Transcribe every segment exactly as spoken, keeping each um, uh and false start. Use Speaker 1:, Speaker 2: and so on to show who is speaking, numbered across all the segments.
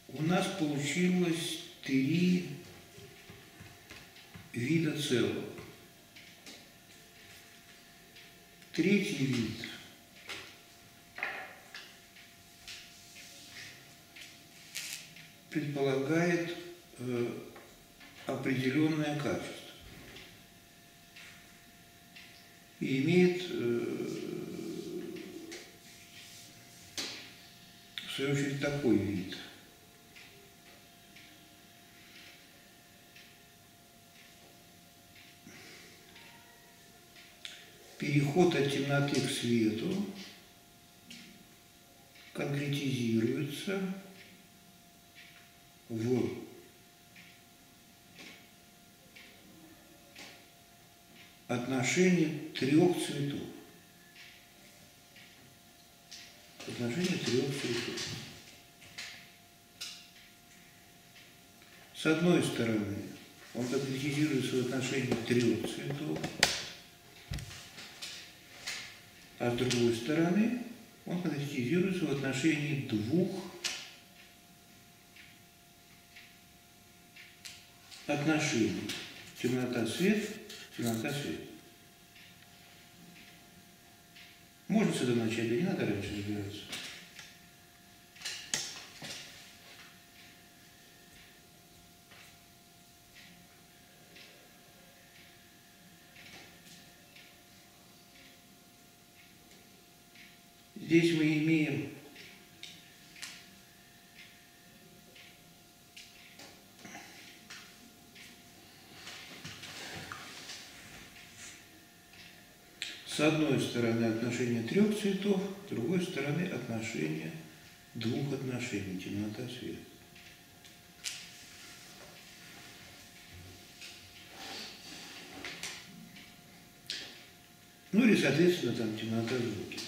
Speaker 1: у нас получилось три вида целого. Третий вид предполагает э, определенное качество и имеет э, в свою очередь такой вид. Переход от темноты к свету конкретизируется в отношении трех цветов. Отношение трех цветов. С одной стороны, он конкретизируется в отношении трех цветов, а с другой стороны, он конкретизируется в отношении двух отношений. Темнота-свет, темнота-свет. Можно с этого начать, да не надо раньше разбираться. Здесь мы имеем с одной стороны отношение трех цветов, с другой стороны отношение двух отношений, темнота-свет. Ну или, соответственно, там темнота-звуки.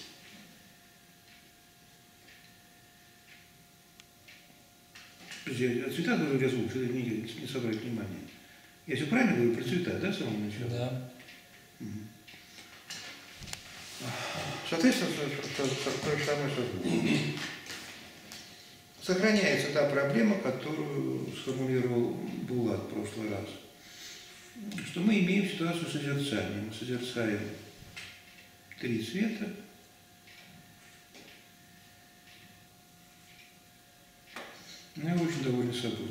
Speaker 1: Цвета говорю для звука, чтобы не, не собрать внимание. Я все правильно говорю про цвета, да, с самого начала?
Speaker 2: Да.
Speaker 1: Угу. Соответственно, то же самое со звуком. Сохраняется та проблема, которую сформулировал Булат в прошлый раз. Что мы имеем ситуацию созерцания. Мы созерцаем три цвета. Ну, я очень доволен собой.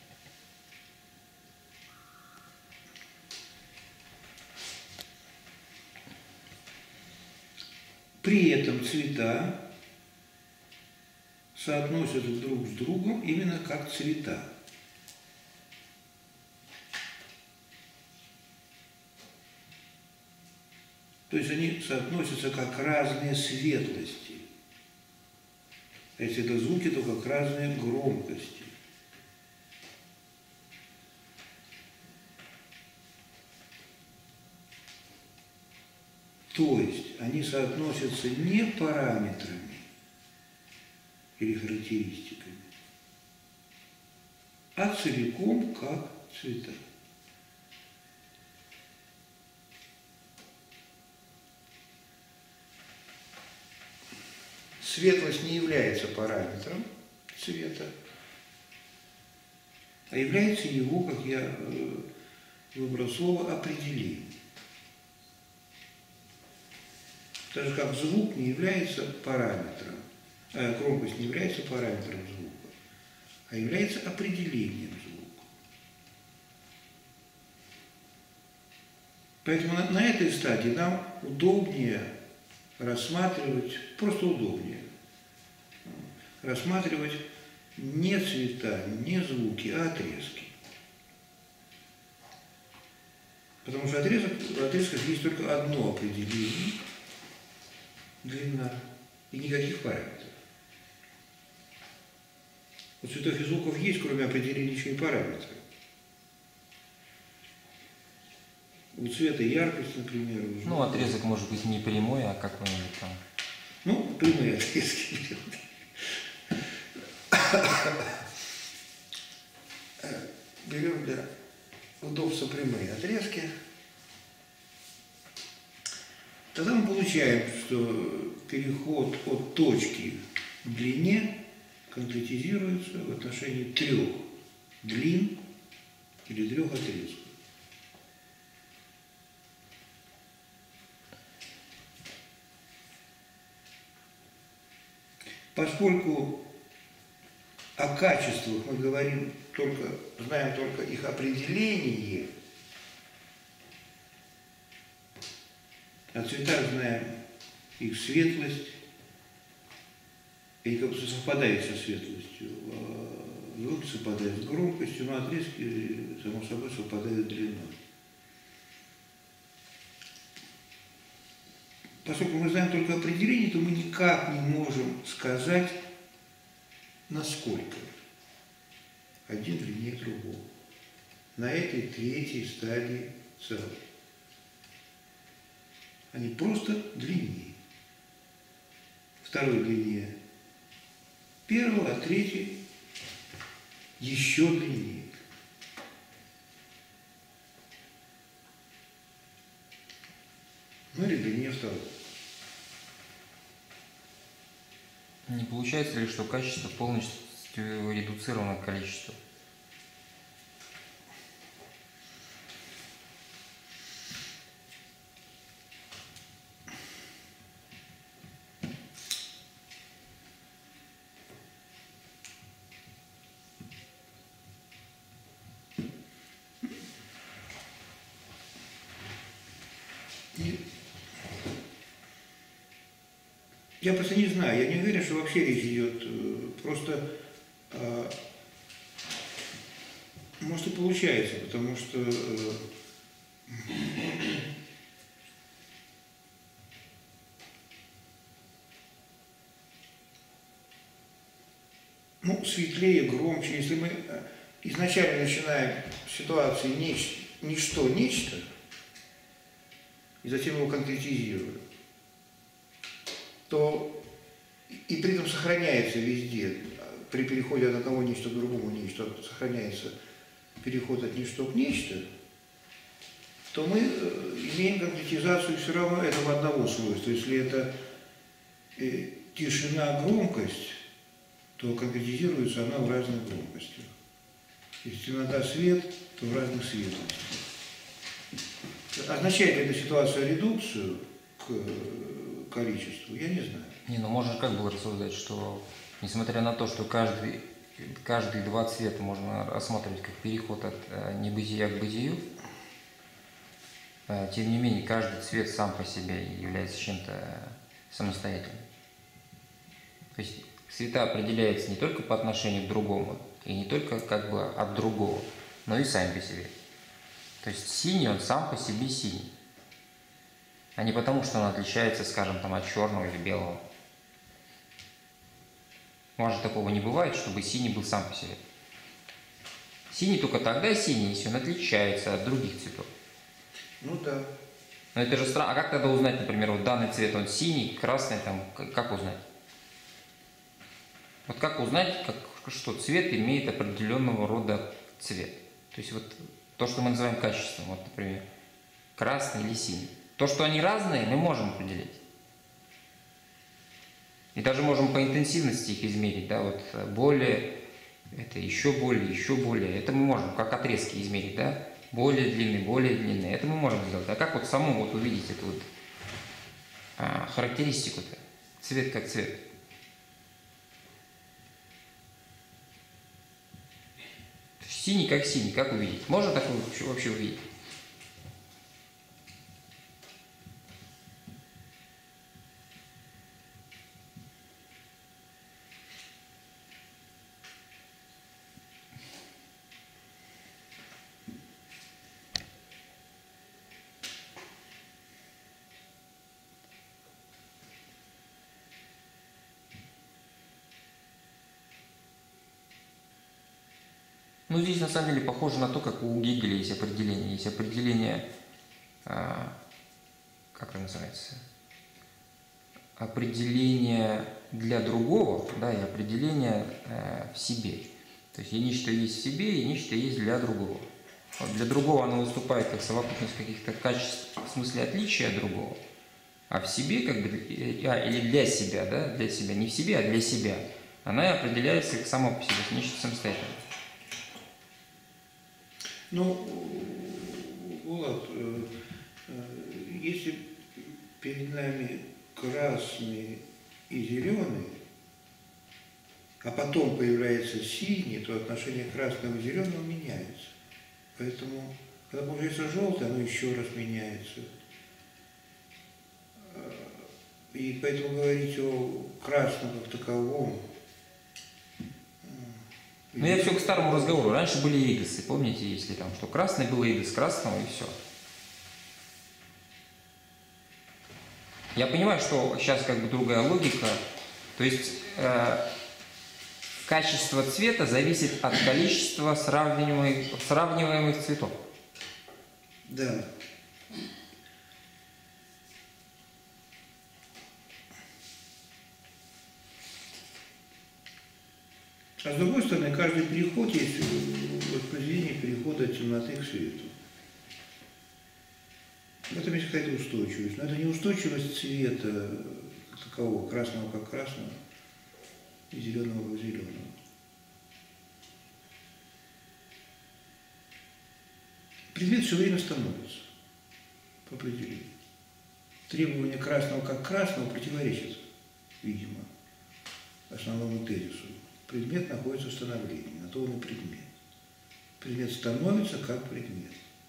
Speaker 1: При этом цвета соотносятся друг с другом именно как цвета. То есть они соотносятся как разные светлости. А если это звуки, то как разные громкости. То есть они соотносятся не параметрами или характеристиками, а целиком как цвета. Светлость не является параметром цвета, а является его, как я выбрал слово, определением. Так же, как звук не является параметром, а громкость не является параметром звука, а является определением звука. Поэтому на, на этой стадии нам удобнее рассматривать, просто удобнее, рассматривать не цвета, не звуки, а отрезки. Потому что отрезок, в отрезках есть только одно определение – длина и никаких параметров. У цветов и звуков есть, кроме определения, еще и параметры. У цвета яркость, например. Уже.
Speaker 2: Ну, отрезок может быть не прямой, а какой-нибудь там.
Speaker 1: Ну, прямые отрезки. Берем для удобства прямые отрезки. Тогда мы получаем, что переход от точки к длине конкретизируется в отношении трех длин или трех отрезков. Поскольку о качествах мы говорим только, знаем только их определение, о цветах знаем их светлость, и как бы совпадает со светлостью, а звуки совпадают с громкостью, но отрезки, само собой, совпадают с длиной. Поскольку мы знаем только определение, то мы никак не можем сказать, насколько один длиннее другого на этой третьей стадии целого. Они просто длиннее. Второй длиннее первого, а третий еще длиннее. Ну или длиннее второго.
Speaker 2: Не получается ли, что качество полностью редуцировано к количеству?
Speaker 1: Я просто не знаю, я не уверен, что вообще речь идет, просто, э, может и получается, потому что э, ну, светлее, громче, если мы изначально начинаем с ситуации нечто, ничто, нечто, и затем его конкретизируем, то и при этом сохраняется везде, при переходе от одного нечто к другому нечто, сохраняется переход от ничто к нечто, то мы имеем конкретизацию все равно этого одного свойства. Если это тишина, громкость, то конкретизируется она в разных громкостях. Если темнота, свет, то в разных светлостях. Означает ли эта ситуация редукцию к количеству, я не знаю.
Speaker 2: Не, ну можно как было рассуждать, что несмотря на то, что каждый, каждые два цвета можно рассматривать как переход от э, небытия к бытию, э, тем не менее каждый цвет сам по себе является чем-то самостоятельным. То есть цвета определяются не только по отношению к другому, и не только как бы от другого, но и сами по себе. То есть синий, он сам по себе синий, а не потому, что он отличается, скажем, там, от черного или белого. Может, такого не бывает, чтобы синий был сам по себе. Синий только тогда синий, если он отличается от других цветов.
Speaker 1: Ну да.
Speaker 2: Но это же странно. А как тогда узнать, например, вот данный цвет, он синий, красный, там, как узнать? Вот как узнать, как, что цвет имеет определенного рода цвет? То есть вот то, что мы называем качеством, вот, например, красный или синий. То, что они разные, мы можем определить. И даже можем по интенсивности их измерить, да, вот более, это еще более, еще более. Это мы можем как отрезки измерить, да, более длинный, более длинный. Это мы можем сделать. А как вот самому вот увидеть эту вот а, характеристику-то? Цвет как цвет. Синий как синий, как увидеть? Можно такое вообще, вообще увидеть? Ну, здесь на самом деле похоже на то, как у Гегеля есть определение. Есть определение, а, как это называется, определение для другого, да, и определение а, в себе. То есть и нечто есть в себе, и нечто есть для другого. Вот для другого оно выступает как совокупность каких-то качеств, в смысле отличия от другого, а в себе, как бы, а, или для себя, да, для себя, не в себе, а для себя, Она определяется как само по себе, нечто самостоятельное.
Speaker 1: Ну, Влад, э, э, если перед нами красный и зеленый, а потом появляется синий, то отношение красного и зеленого меняется. Поэтому, когда появляется желтый, оно еще раз меняется. И поэтому говорить о красном как таковом...
Speaker 2: Ну, я все к старому разговору. Раньше были идосы, помните, если там, что красный был идос красного и все. Я понимаю, что сейчас как бы другая логика. То есть э, качество цвета зависит от количества сравниваемых, сравниваемых цветов.
Speaker 1: Да. А с другой стороны, каждый переход есть воспроизведение перехода от темноты к свету. В этом есть какая-то устойчивость. Но это не устойчивость цвета как такового, красного как красного и зеленого как зеленого. Предмет все время становится по определению. Требования красного как красного противоречат, видимо, основному тезису. Предмет находится в становлении, на то он и предмет. Предмет становится как предмет.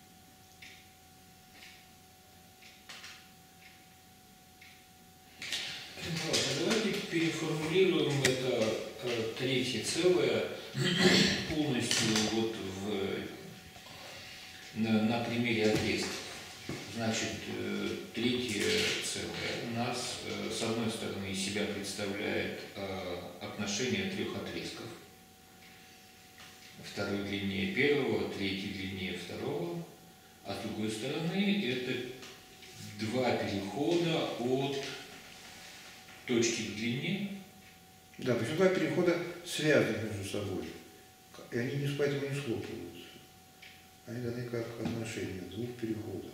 Speaker 3: Давайте переформулируем это э, третье целое полностью вот в, на, на примере отрезков. Значит, э, третье целое у нас э, с одной стороны из себя представляет э, отношение трех отрезков. Второй длиннее первого, третий длиннее второго. А с другой стороны это два перехода от точки к длине.
Speaker 1: Да, причем два перехода связаны между собой. И они не, поэтому не схлопываются. Они даны как отношение двух переходов.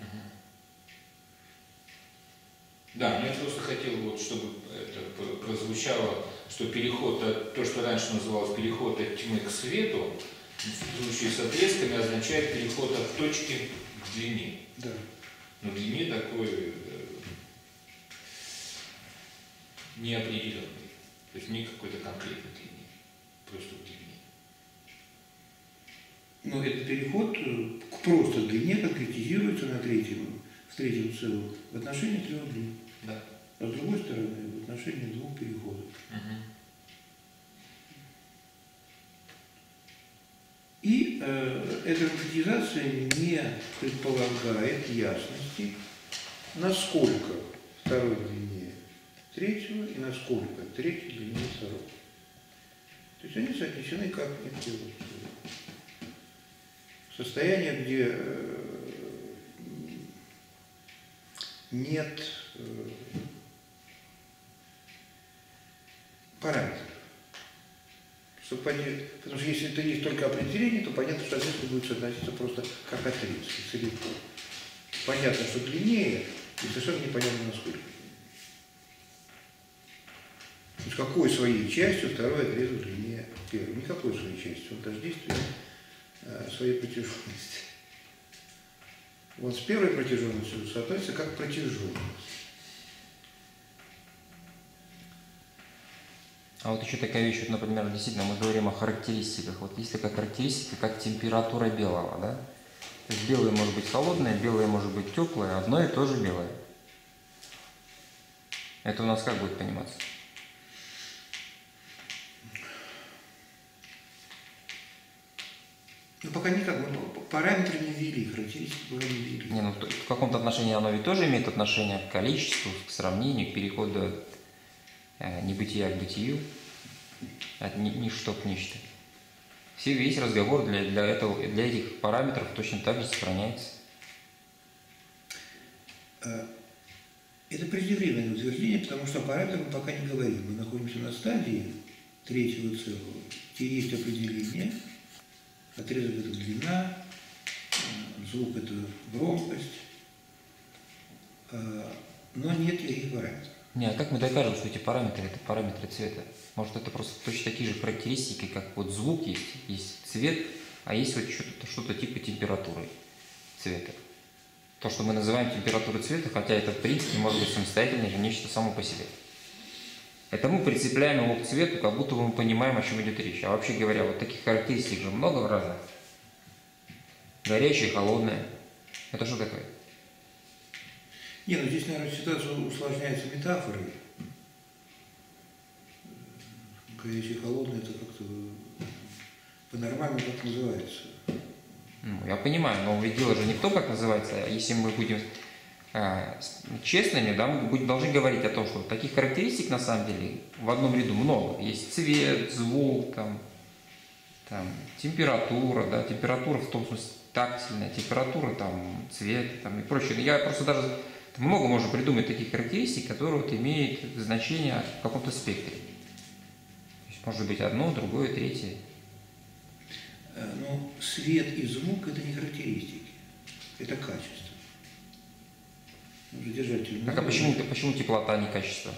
Speaker 3: Да, я просто хотел, вот, чтобы это прозвучало, что переход от, то, что раньше называлось переход от тьмы к свету, в случае с отрезками означает переход от точки к длине.
Speaker 1: Да.
Speaker 3: Но длине такой э, неопределенной, то есть не какой-то конкретной длине, просто к длине.
Speaker 1: Но этот переход к просто длине конкретизируется на третьем, в третьем целом в отношении трех длин.
Speaker 3: Да.
Speaker 1: А с другой стороны, в отношении двух переходов.
Speaker 3: Угу.
Speaker 1: И э, эта конкретизация не предполагает ясности, насколько второй длиннее третьего и насколько третий длиннее второго. То есть они соотнесены как некие вот состояния, где э, нет э, параметров. Чтобы понять, потому что если это есть только определение, то понятно, что отрезки будут соотноситься просто как отрезки, целиком. Понятно, что длиннее, и совершенно непонятно, насколько. То есть какой своей частью второй отрезок длиннее первого? Никакой своей частью, он тождествен э, своей протяженности. Он с первой протяженностью соотносится как протяженность.
Speaker 2: А вот еще такая вещь, вот, например, действительно, мы говорим о характеристиках. Вот есть такая характеристика, как температура белого, да? То есть белое может быть холодное, белое может быть теплое, одно и то же белое. Это у нас как будет пониматься?
Speaker 1: Ну, пока никак, мы параметры не ввели, характеристики пока не ввели.
Speaker 2: Не, ну, в каком-то отношении оно ведь тоже имеет отношение к количеству, к сравнению, к переходу от э, небытия к бытию, от ни, ничто к ничто. Все, весь разговор для, для, этого, для этих параметров точно так же сохраняется.
Speaker 1: Это преждевременное утверждение, потому что о параметрах мы пока не говорим. Мы находимся на стадии третьего целого, где есть определение. Отрезок – это длина, звук – это громкость, но нет никаких параметров.
Speaker 2: Не, а как мы докажем, что эти параметры это параметры цвета? Может, это просто точно такие же характеристики, как вот звук есть, есть цвет, а есть вот что-то что типа температуры цвета. То, что мы называем температурой цвета, хотя это в принципе может быть самостоятельно или нечто само по себе. Это мы прицепляем его к цвету, как будто мы понимаем, о чем идет речь. А вообще говоря, вот таких характеристик же много разных. Горячее, холодное. Это что такое?
Speaker 1: Не, ну здесь, наверное, ситуация усложняется метафорой. Горячее, холодное, это как-то по-нормальному как называется.
Speaker 2: Ну, я понимаю, но ведь дело же не в том, как называется, а если мы будем э, честными, да, мы будем, должны говорить о том, что таких характеристик на самом деле в одном ряду много. Есть цвет, звук, там, там, температура, да, температура в том смысле тактильная, температура, там, цвет там, и прочее. Я просто даже много можно придумать таких характеристик, которые вот имеют значение в каком-то спектре. То есть может быть одно, другое, третье.
Speaker 1: Но свет и звук – это не характеристики, это качество. Нужно держать терминологию.
Speaker 2: Так а почему, почему теплота не качество?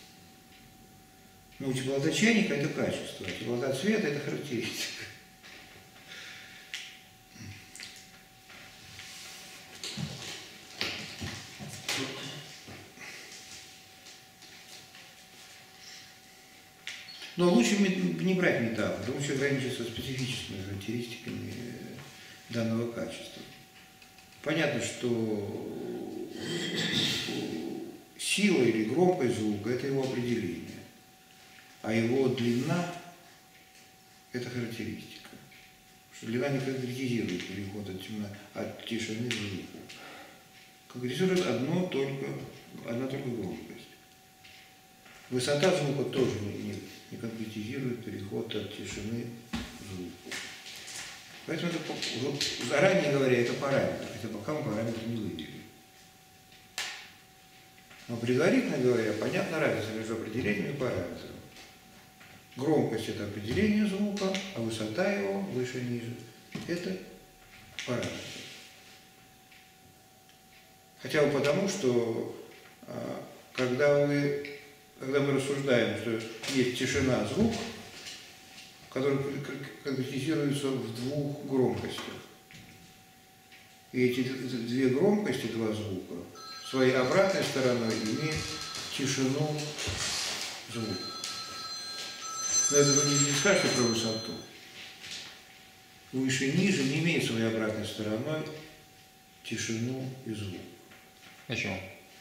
Speaker 1: Ну, теплота чайника – это качество, а теплота цвета – это характеристика. Но лучше не брать метафору, лучше ограничиться специфическими характеристиками данного качества. Понятно, что сила или громкость звука – это его определение, а его длина – это характеристика. Что длина не конкретизирует переход от, темно, от тишины к звуку. Конкретизирует одно только, одна только громкость. Высота звука тоже не, не, не конкретизирует переход от тишины к звуку. Поэтому это, заранее говоря, это параметр, хотя пока мы параметр не выделили. Но предварительно говоря, понятна разница между определением и параметром. Громкость – это определение звука, а высота его, выше-ниже – это параметр. Хотя бы потому, что когда вы Когда мы рассуждаем, что есть тишина, звук, который конкретизируется в двух громкостях. И эти две громкости, два звука, своей обратной стороной имеют тишину, звук. Но это вы не скажете про высоту. Выше и ниже не имеют своей обратной стороной тишину и звук.
Speaker 2: Почему?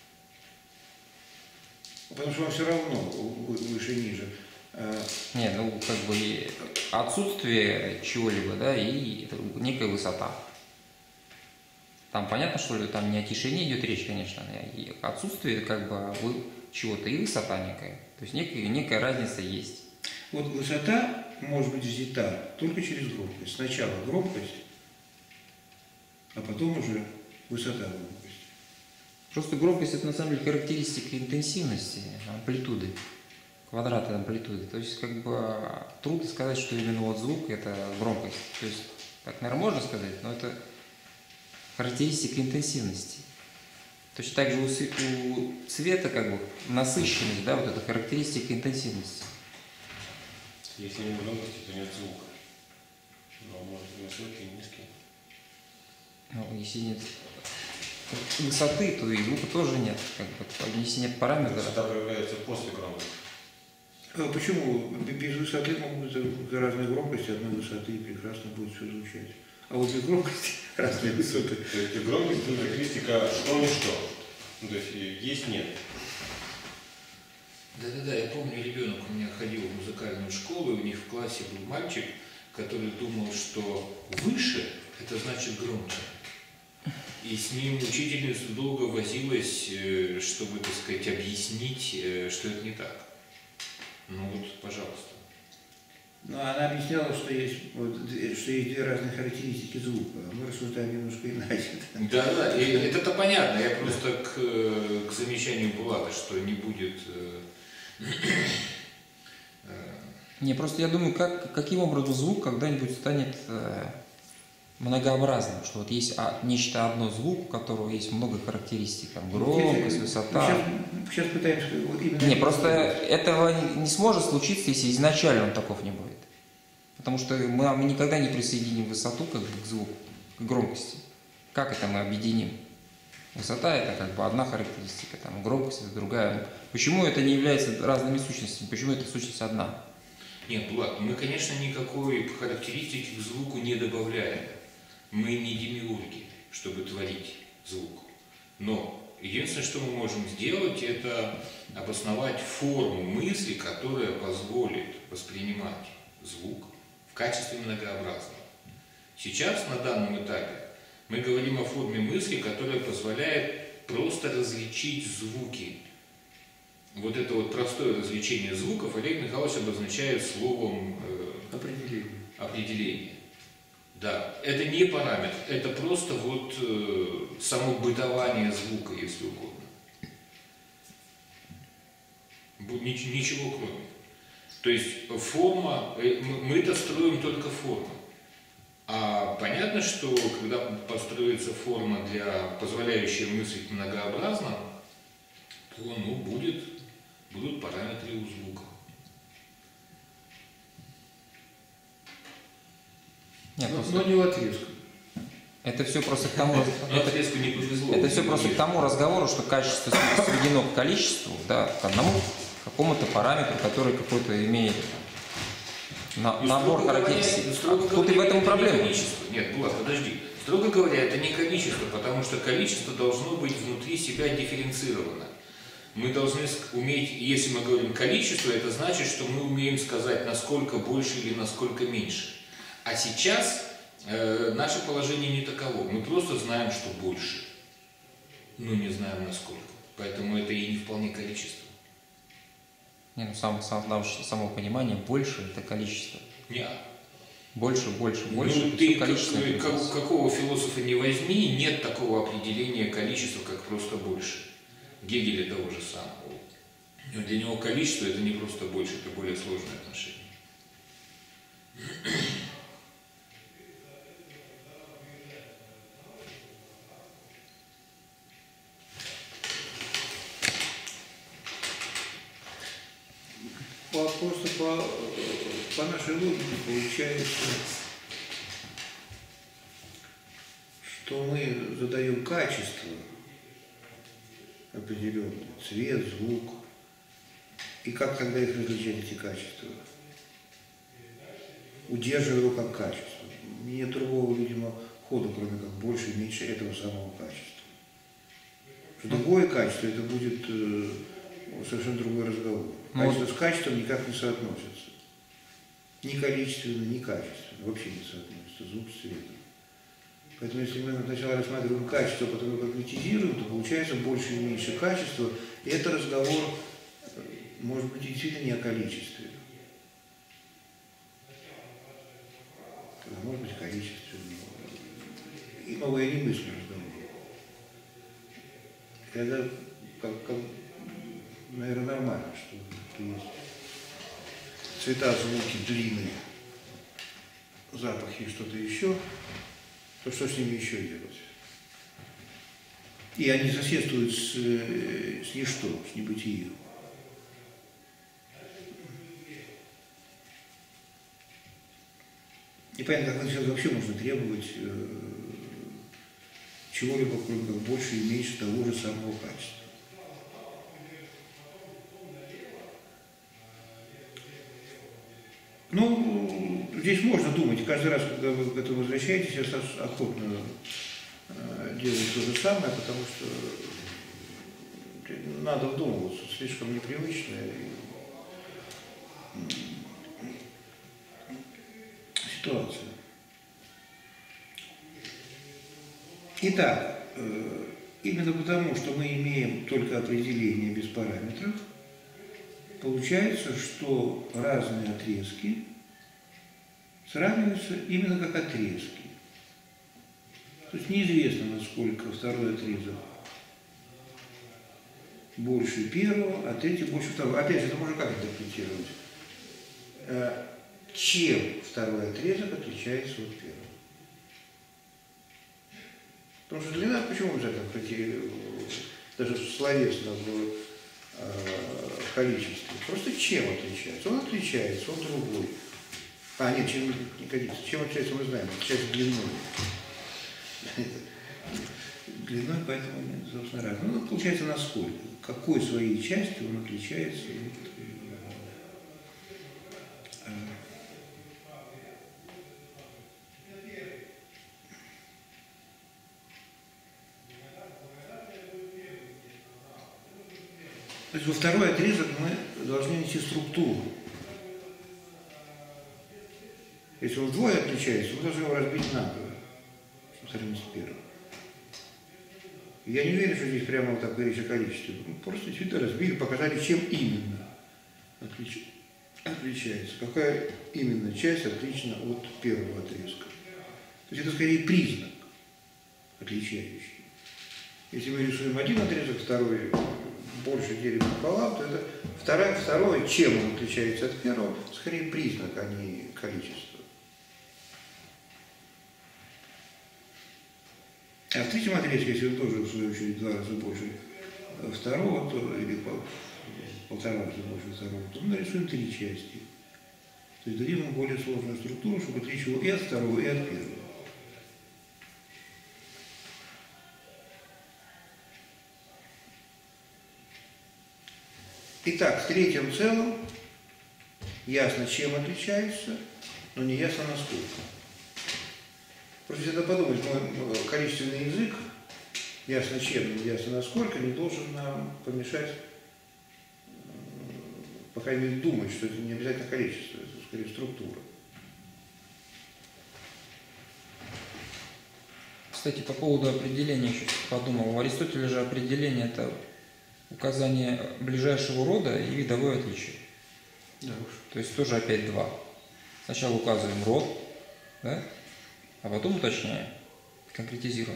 Speaker 1: Потому что вам все равно выше и ниже.
Speaker 2: Не, ну как бы отсутствие чего-либо, да, и некая высота. Там понятно, что ли, там не о тишине идет речь, конечно, и отсутствие как бы чего-то и высота некая. То есть некая, некая разница есть.
Speaker 1: Вот высота может быть взята только через громкость. Сначала громкость, а потом уже высота громкости.
Speaker 2: Просто громкость – это на самом деле характеристика интенсивности, амплитуды, квадрата амплитуды. То есть как бы трудно сказать, что именно вот звук – это громкость. То есть так, наверное, можно сказать, но это характеристика интенсивности. Точно так же у цвета как бы насыщенность, да, вот это характеристика интенсивности.
Speaker 4: Если нет громкости, то нет звука. Но может быть высокий и низкий.
Speaker 2: Ну, если нет высоты, то и звука тоже нет. Как бы, если нет параметров.
Speaker 4: Высота проявляется после громкости.
Speaker 1: Почему? Без высоты могут быть разные громкости, одной высоты, и прекрасно будет все звучать. А вот без громкости разные высоты.
Speaker 4: То есть громкость – это характеристика что-ничто. Ну, то есть есть нет.
Speaker 3: Да-да-да, я помню, ребенок у меня ходил в музыкальную школу, и у них в классе был мальчик, который думал, что выше – это значит громче. И с ним учительница долго возилась, чтобы, так сказать, объяснить, что это не так. Ну вот, пожалуйста.
Speaker 1: Но она объясняла, что есть, вот, что есть две разные характеристики звука. Мы рассуждаем немножко иначе.
Speaker 3: Да-да, это-то понятно. Я просто к, к замечанию Булата, что не будет...
Speaker 2: Не, просто я думаю, как, каким образом звук когда-нибудь станет э, многообразным, что вот есть а, нечто одно звук, у которого есть много характеристик, там громкость, высота.
Speaker 1: Сейчас, сейчас пытаемся вот именно...
Speaker 2: Не, просто этого не, не сможет случиться, если изначально он таков не будет. Потому что мы, мы никогда не присоединим высоту как бы к звуку, к громкости. Как это мы объединим? Высота – это как бы одна характеристика, там, громкость – это другая. Почему это не является разными сущностями? Почему это сущность одна?
Speaker 3: Нет, Влад, мы, конечно, никакой характеристики к звуку не добавляем. Мы не демиурги, чтобы творить звук. Но единственное, что мы можем сделать, это обосновать форму мысли, которая позволит воспринимать звук в качестве многообразного. Сейчас, на данном этапе, мы говорим о форме мысли, которая позволяет просто различить звуки. Вот это вот простое развлечение звуков Олег Михайлович обозначает словом э,
Speaker 1: Определение.
Speaker 3: определение. Да, это не параметр, это просто вот э, само бытование звука, если угодно. Нич- ничего кроме. То есть форма, э, мы это строим только форму. А понятно, что когда построится форма, для, позволяющая мыслить многообразно, то ну, будет, будут параметры у звука.
Speaker 2: Нет,
Speaker 1: Но,
Speaker 2: просто
Speaker 1: но не в отрезку.
Speaker 2: это все просто к тому,
Speaker 3: Но
Speaker 2: это,
Speaker 3: отрезку не повезло.
Speaker 2: это все просто к тому разговору, что качество сведено к количеству, да, к одному какому-то параметру, который какой-то имеет на,
Speaker 3: И
Speaker 2: набор
Speaker 3: строго говоря,
Speaker 2: характеристик.
Speaker 3: строго
Speaker 2: Тут и в
Speaker 3: говоря,
Speaker 2: этом
Speaker 3: это не
Speaker 2: проблема.
Speaker 3: количество. Нет, Булат, подожди. Строго говоря, это не количество, потому что количество должно быть внутри себя дифференцировано. Мы должны уметь, если мы говорим количество, это значит, что мы умеем сказать, насколько больше или насколько меньше. А сейчас э, наше положение не таково. Мы просто знаем, что больше, но не знаем насколько. Поэтому это и не вполне количество.
Speaker 2: Не, ну, сам, сам, сам- само понимание, больше это количество.
Speaker 3: Не.
Speaker 2: Больше, больше, больше.
Speaker 3: Ну,
Speaker 2: это
Speaker 3: ты
Speaker 2: всё
Speaker 3: как-
Speaker 2: количественное
Speaker 3: как-
Speaker 2: процесс.
Speaker 3: какого философа не возьми, нет такого определения количества, как просто больше. Гегеля того же самого. Но для него количество это не просто больше, это более сложное отношение.
Speaker 1: По, просто по, по нашей логике получается, что мы задаем качество определенное, цвет, звук, и как тогда их различать, эти качества? Удерживая его как качество. Нет другого, видимо, хода, кроме как больше и меньше этого самого качества. Что другое качество, это будет э, совершенно другой разговор.
Speaker 2: Ну,
Speaker 1: Качество с качеством никак не соотносится. Ни количественно, ни качественно. Вообще не соотносится. Звук с цветом. Поэтому если мы сначала рассматриваем качество, потом его конкретизируем, то получается больше и меньше качества. И это разговор, может быть, действительно не о количестве. А может быть, количестве. И новое не мысль разговор. Это, как, как, наверное, нормально, что, что есть цвета, звуки, длины, запахи и что-то еще, то что с ними еще делать? И они соседствуют с, с ничто, с небытием. Непонятно, как сейчас вообще можно требовать э, чего-либо, кроме как больше и меньше того же самого качества. Ну, здесь можно думать, каждый раз, когда вы к этому возвращаетесь, я охотно э, делаю то же самое, потому что надо вдумываться, слишком непривычно. Ситуация. Итак, э, именно потому, что мы имеем только определение без параметров, получается, что разные отрезки сравниваются именно как отрезки. То есть неизвестно, насколько второй отрезок больше первого, а третий больше второго. Опять же, это можно как интерпретировать? Чем второй отрезок отличается от первого? Потому что длина, почему обязательно прийти даже словесно в э, количестве? Просто чем отличается? Он отличается, он другой. А, нет, чем не годится. Чем отличается, мы знаем. Отличается длиной. Длиной, поэтому, собственно, раз. Ну, получается, насколько? Какой своей частью он отличается? То есть во второй отрезок мы должны нести структуру. Если он вдвое отличается, мы должны его разбить надвое, чтобы сравнить с первым. Я не уверен, что здесь прямо вот такая речь о количестве. Мы просто действительно разбили, показали, чем именно отлич... отличается. Какая именно часть отлична от первого отрезка. То есть это скорее признак отличающий. Если мы рисуем один отрезок, второй больше делим пополам, то это второе, второе, чем он отличается от первого, скорее признак, а не количество. А в третьем отрезке, если он тоже, в свою очередь, в два раза больше второго, то, или пол, полтора раза больше второго, то мы нарисуем три части. То есть дадим ему более сложную структуру, чтобы отличить его и от второго, и от первого. Итак, в третьем целом ясно, чем отличается, но не ясно насколько. Просто если подумать, мой количественный язык, ясно чем, но ясно насколько, не должен нам помешать, по крайней мере, думать, что это не обязательно количество, это скорее структура.
Speaker 2: Кстати, по поводу определения еще подумал. У Аристотеля же определение – это указание ближайшего рода и видовое отличие.
Speaker 1: Да уж.
Speaker 2: То есть тоже опять два. Сначала указываем род, да? А потом уточняем, конкретизируем.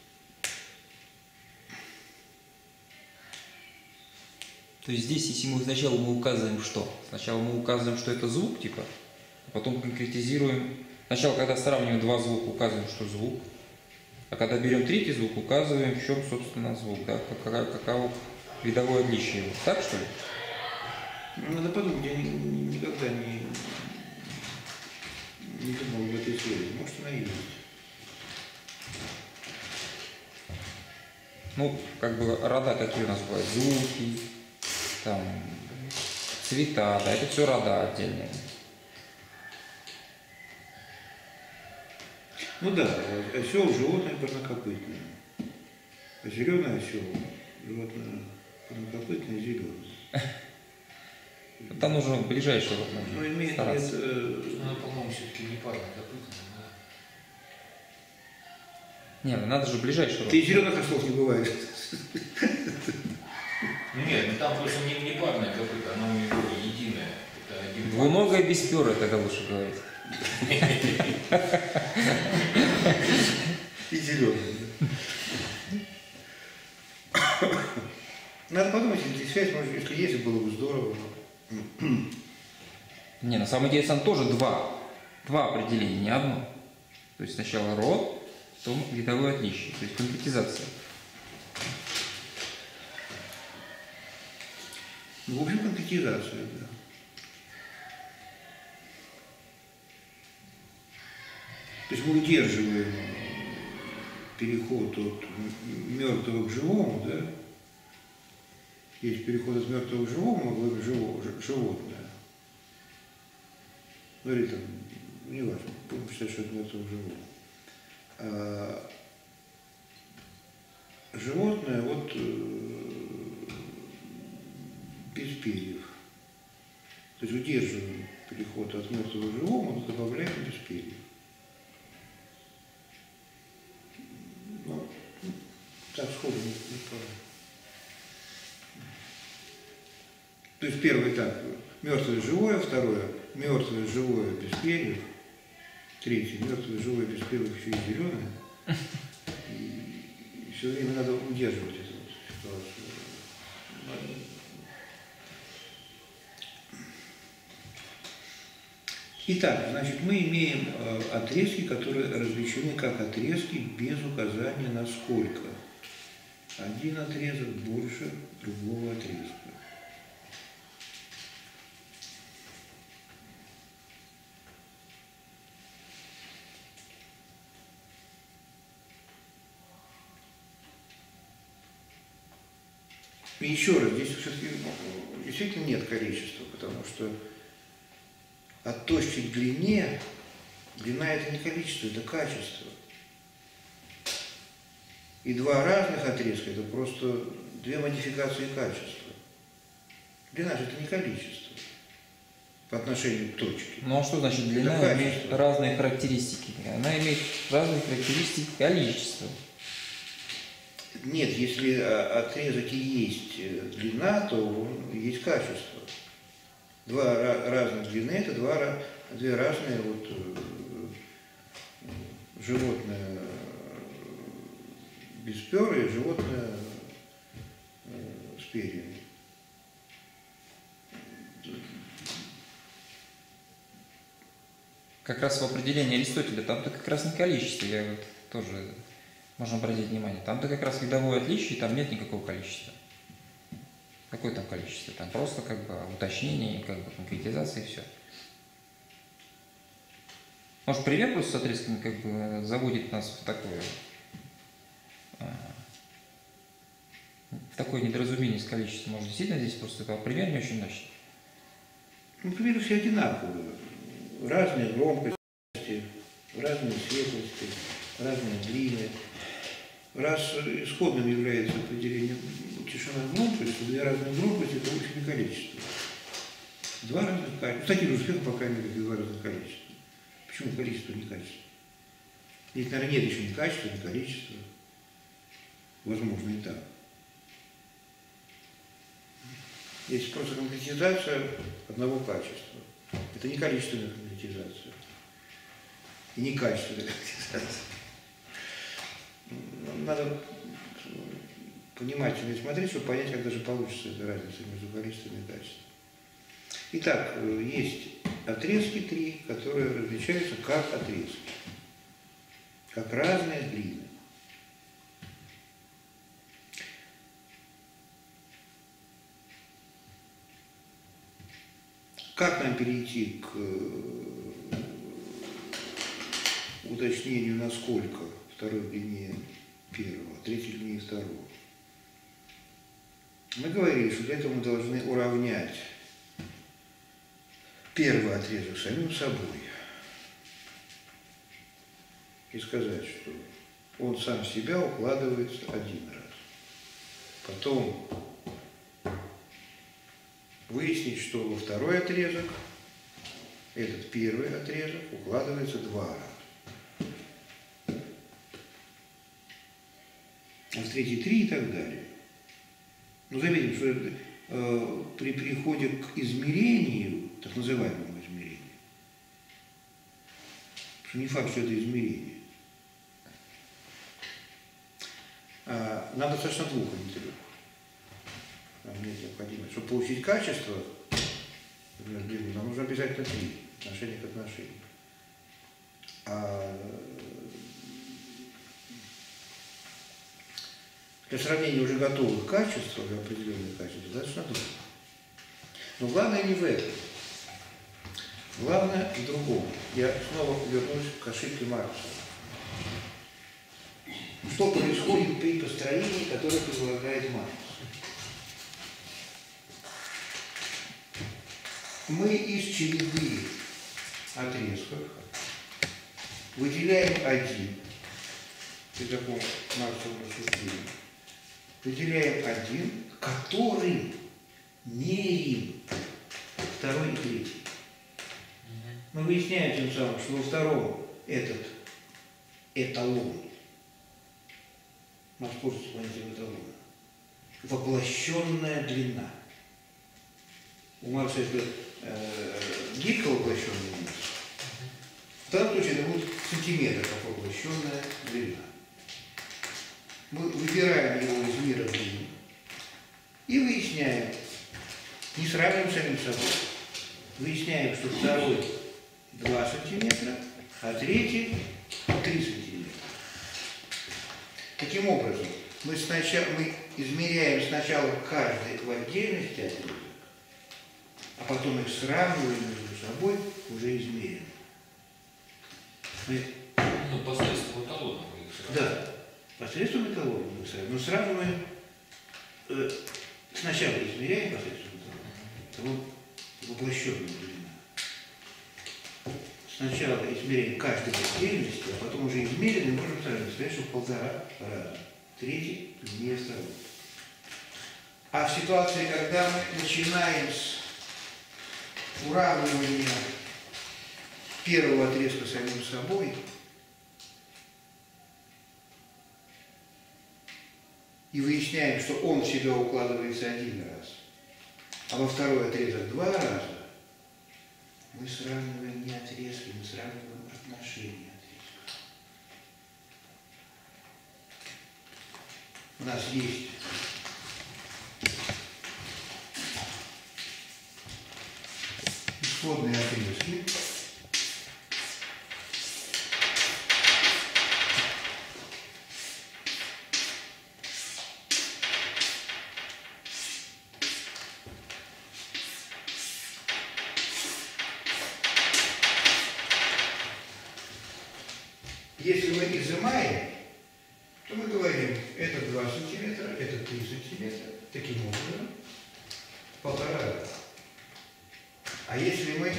Speaker 2: То есть здесь, если мы сначала мы указываем что? Сначала мы указываем, что это звук, типа, а потом конкретизируем. Сначала, когда сравниваем два звука, указываем, что звук. А когда берем третий звук, указываем, в чем, собственно, звук, да? Каково, каково видовое отличие его. Так, что ли?
Speaker 1: Надо подумать, я никогда не, не думал в этой сфере. Может, она и есть.
Speaker 2: Ну, как бы рода какие у нас бывают? Звуки, там, цвета, да, это все рода отдельные.
Speaker 1: Ну да, осел, животное парнокопытное. А зеленый осел, животное парнокопытное, зеленое.
Speaker 2: Там нужно ближайший род
Speaker 1: Ну, имеет
Speaker 2: стараться.
Speaker 1: это...
Speaker 3: Она, по-моему, все-таки не парнокопытная, да?
Speaker 2: Не, ну надо же ближайший род.
Speaker 1: Ты зеленых ослов не бывает.
Speaker 3: Ну нет, ну там просто не, не парная копыта, она у него единая. Это один
Speaker 2: Двуногая бесперая, тогда лучше говорить.
Speaker 1: И зеленый. Надо подумать, если связь, может, если есть, было бы здорово.
Speaker 2: Не, на самом деле там тоже два. Два определения, не одно. То есть сначала род, потом видовое отличие. То есть конкретизация.
Speaker 1: Ну, в общем, конкретизация, да. То есть мы удерживаем переход от мертвого к живому, да? Есть переход от мертвого к живому, мы говорим живого, животное. Ну или там, не важно, будем считать, что это мертвого к живому. А животное вот без перьев. То есть удерживаем переход от мертвого к живому, но добавляем без перьев. Ну, так сходу не, не правильно. То есть первый этап мертвое живое, второе мертвое живое без перьев, третье мертвое живое без перьев еще и зеленое. И, и все время надо удерживать эту вот ситуацию. Итак, значит, мы имеем э, отрезки, которые различены как отрезки без указания на сколько. Один отрезок больше другого отрезка. И еще раз, здесь все-таки действительно нет количества, потому что от точки к длине, длина это не количество, это качество. И два разных отрезка это просто две модификации качества. Длина же это не количество по отношению к точке.
Speaker 2: Ну а что значит длина
Speaker 1: Это
Speaker 2: имеет
Speaker 1: качество.
Speaker 2: разные характеристики? Она имеет разные характеристики количества.
Speaker 1: Нет, если а, отрезок и есть длина, то есть качество. Два ра- разных длины это два, ра- две разные вот, э, животное без пера и животное э, с перьями.
Speaker 2: Как раз в определении Аристотеля, там-то как раз не количество, я вот тоже, можно обратить внимание, там-то как раз видовое отличие, там нет никакого количества. Какое там количество? Там просто как бы уточнение, как бы конкретизация и все. Может, пример просто с отрезками как бы заводит нас в такое, в такое недоразумение с количеством. Может, действительно здесь просто пример не очень точный.
Speaker 1: Ну, примеры все одинаковые. Разные громкости, разные светлости, разные длины. Раз исходным является определение тишина громкости, то две разные громкости это вовсе не количество. Два разных качества. С таким же успехом, по крайней мере, два разных количества. Почему количество, не качество? Здесь, наверное, нет еще ни качества, ни количества. Возможно, и так. Есть просто конкретизация одного качества. Это не количественная конкретизация. И не качественная конкретизация. Надо внимательно смотреть, чтобы понять, как даже получится эта разница между количеством и качеством. Итак, есть отрезки три, которые различаются как отрезки, как разные длины. Как нам перейти к уточнению, насколько второй длиннее первого, третий длиннее второго? Мы говорили, что для этого мы должны уравнять первый отрезок самим собой и сказать, что он сам себя укладывается один раз. Потом выяснить, что во второй отрезок этот первый отрезок укладывается два раза. А в третий три и так далее. Но заметим, что это, э, при переходе к измерению, так называемому измерению, что не факт, что это измерение, а, нам достаточно двух, а не трех. Нам нет необходимости. Чтобы получить качество, например, длину, нам нужно обязательно три, отношение к отношению. А для сравнения уже готовых качеств, для определенных качеств, достаточно двух. Но главное не в этом. Главное в другом. Я снова вернусь к ошибке Маркса. Что происходит при построении, которое предлагает Маркс? Мы из череды отрезков выделяем один, при таком Марксовом рассуждении, выделяем один, который мерим второй и третий. Мы выясняем тем самым, что во втором этот эталон, Маркс пользуется понятием эталона, воплощенная длина. У Маркса это э, гибко воплощенная длина. В данном случае это будет сантиметр, как воплощенная длина. Мы выбираем его из мира длины и выясняем, не сравниваем с самим собой, выясняем, что второй два сантиметра, а третий три сантиметра. Таким образом, мы, сначала, мы измеряем сначала каждый в отдельности отрезок, а потом их сравниваем между собой уже измерим. Мы...
Speaker 3: Ну, посредством эталона вы их сравниваете.
Speaker 1: Да, посредством эталона мы сравниваем. Но сравниваем, э, сначала измеряем посредством эталона, потом воплощенную длину. Сначала измеряем каждый в отдельности, а потом уже измеренный можем сравнить, сказать, что в полтора раза. Третий длиннее второго. А в ситуации, когда мы начинаем с уравнивания первого отрезка самим собой, и выясняем, что он в себя укладывается один раз, а во второй отрезок два раза, мы сравниваем не отрезки, мы сравниваем отношения отрезков. У нас есть исходные отрезки. Если мы изымаем, то мы говорим, это два сантиметра, это три сантиметра, таким образом, полтора. А если мы,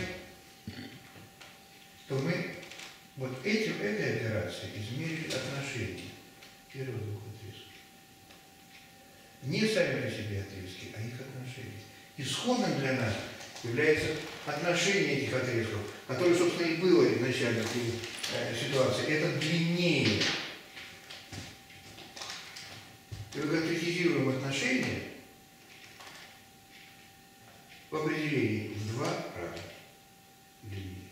Speaker 1: то мы вот этим, этой операцией измерили отношения первых двух отрезков. Не сами по себе отрезки, а их отношения. Исходным для нас является отношение этих отрезков, которое, собственно, и было изначально в э, ситуации. Это длиннее. И мы конкретизируем отношения в определении в два раза длиннее.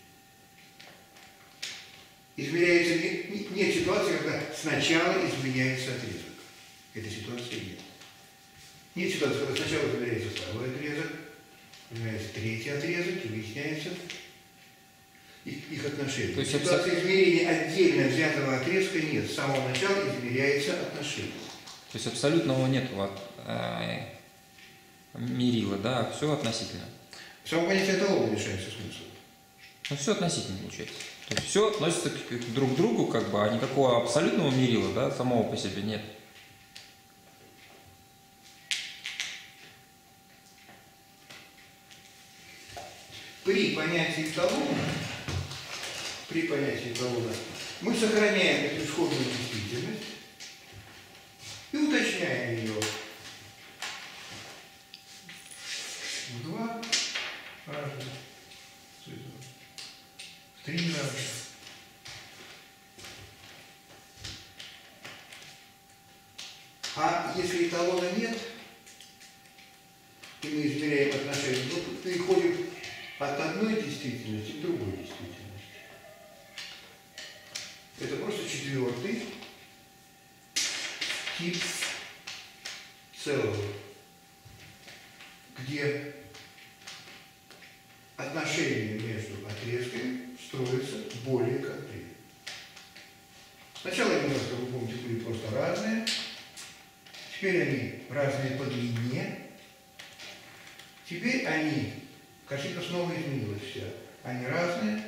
Speaker 1: Измеряется не, не, нет ситуации, когда сначала изменяется отрезок. Этой ситуации нет. Нет ситуации, когда сначала измеряется второй отрезок, измеряется третий отрезок и выясняется их, их отношения.
Speaker 2: То есть
Speaker 1: ситуации измерения отдельно взятого отрезка нет. С самого начала измеряется отношение.
Speaker 2: То есть абсолютного нет вот, э, мерила, да, все относительно.
Speaker 1: Само понятие эталона лишается смысла.
Speaker 2: Ну, все относительно получается. То есть все относится к, к друг к другу, как бы, а никакого абсолютного мерила, да, самого по себе нет.
Speaker 1: При понятии эталона, при понятии эталона мы сохраняем эту исходную действительность и уточняем ее в два раза, в три раза. А если эталона нет, и мы измеряем отношения, то переходим от одной действительности к другой действительности. Это просто четвертый тип целого, где отношения между отрезками строятся более конкретно. Сначала они у нас, как вы помните, были просто разные, теперь они разные по длине, теперь они, картинка снова изменилась вся, они разные,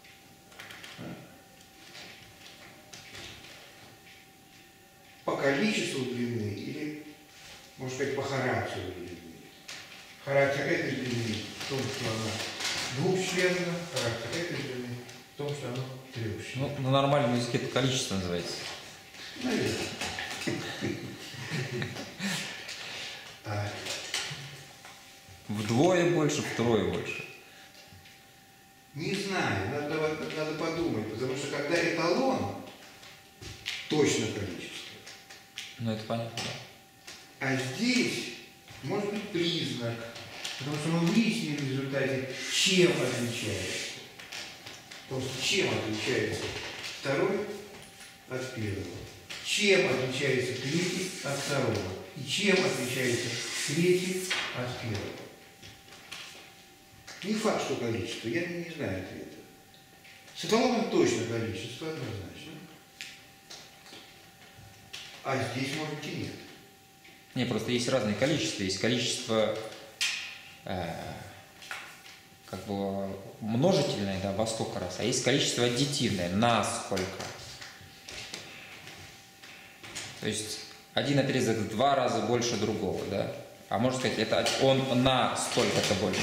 Speaker 1: по количеству длины или, можно сказать, по характеру длины. Характер этой длины в том, что она двухчленна, характер этой длины в том, что она трехчленна.
Speaker 2: Ну, на нормальном языке это количество называется.
Speaker 1: Наверное. А,
Speaker 2: Вдвое больше, втрое больше.
Speaker 1: не знаю, надо, надо подумать, потому что когда эталон, точно количество.
Speaker 2: Ну, это понятно, да.
Speaker 1: А здесь может быть признак, потому что мы выяснили в результате, чем отличается. Просто чем отличается второй от первого, чем отличается третий от второго, и чем отличается третий от первого. Не факт, что количество, я не знаю ответа. С эталоном точно количество однозначно. А здесь, может быть, и нет.
Speaker 2: Не, просто есть разные количества. Есть количество э, как бы множительное, да, во сколько раз, а есть количество аддитивное, на сколько. То есть один отрезок в два раза больше другого, да. А можно сказать, это он на сколько-то больше.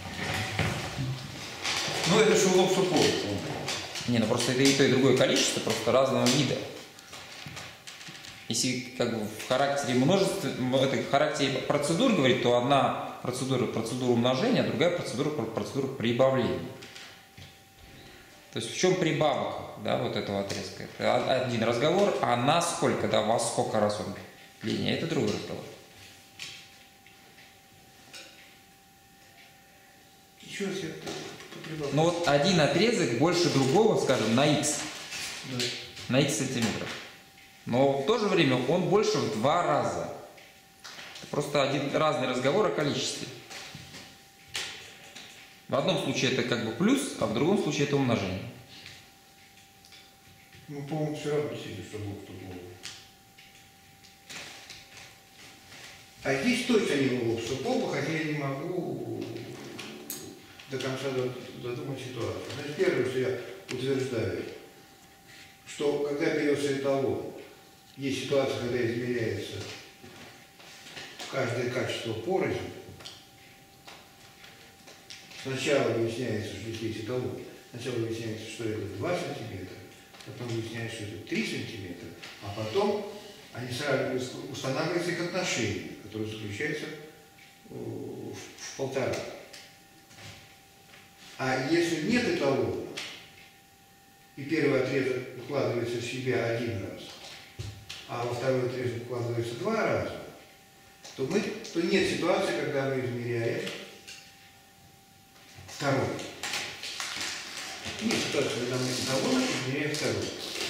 Speaker 1: Ну, это что лоб, что пол.
Speaker 2: Не, ну просто это и то, и другое количество, просто разного вида. Если как бы в характере множества, это в характере процедур говорить, то одна процедура процедура умножения, а другая процедура процедура прибавления. То есть в чем прибавка, да, вот этого отрезка? Это один разговор, а на сколько, да, во сколько раз он длиннее, это другой разговор.
Speaker 1: Еще раз я прибавлю.
Speaker 2: Но вот один отрезок больше другого, скажем, на x,
Speaker 1: Да.
Speaker 2: на x сантиметров. Но в то же время он больше в два раза. Это просто один разный разговор о количестве. В одном случае это как бы плюс, а в другом случае это умножение.
Speaker 1: Мы, по-моему, вчера просили, чтобы был кто-то лоб. А здесь точно не было лоб, что пол, хотя я не могу до конца додумать ситуацию. Значит, первое, что я утверждаю, что когда берется эталон, есть ситуация, когда измеряется каждое качество порознь. Сначала выясняется, что здесь есть эталон. Сначала выясняется, что это два сантиметра, потом выясняется, что это три сантиметра, а потом они сразу устанавливаются их отношения, которые заключаются в, в полтора. А если нет эталона, и первый отрезок укладывается в себя один раз, а во второй отрезок укладывается два раза, то, мы, то нет ситуации, когда мы измеряем второй. Нет ситуации, когда мы эталоном измеряем второй.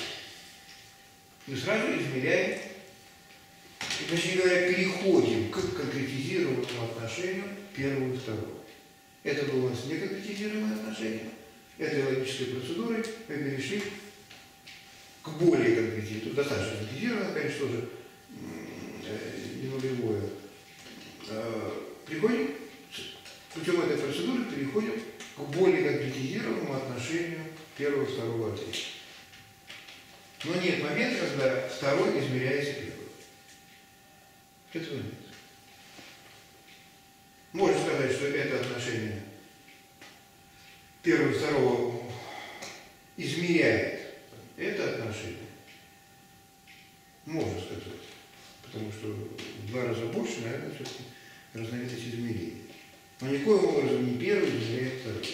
Speaker 1: Мы сразу измеряем, и, точнее говоря, переходим к конкретизированному отношению первого и второго. Это было у нас неконкретизированное отношение. Этой логической процедурой мы перешли к более конкретизированному. Тут достаточно конкретизированное, конечно, тоже не нулевое. Приходим, путем этой процедуры переходим к более конкретизированному отношению первого и второго отрезка. Но нет момента, когда второй измеряется первым. Этого нет. Можно сказать, что это отношение первого и второго измеряет это отношение. Можно сказать. Потому что в два раза больше, наверное, все-таки разновидность измерения. Но никоим образом не первый измеряет второй.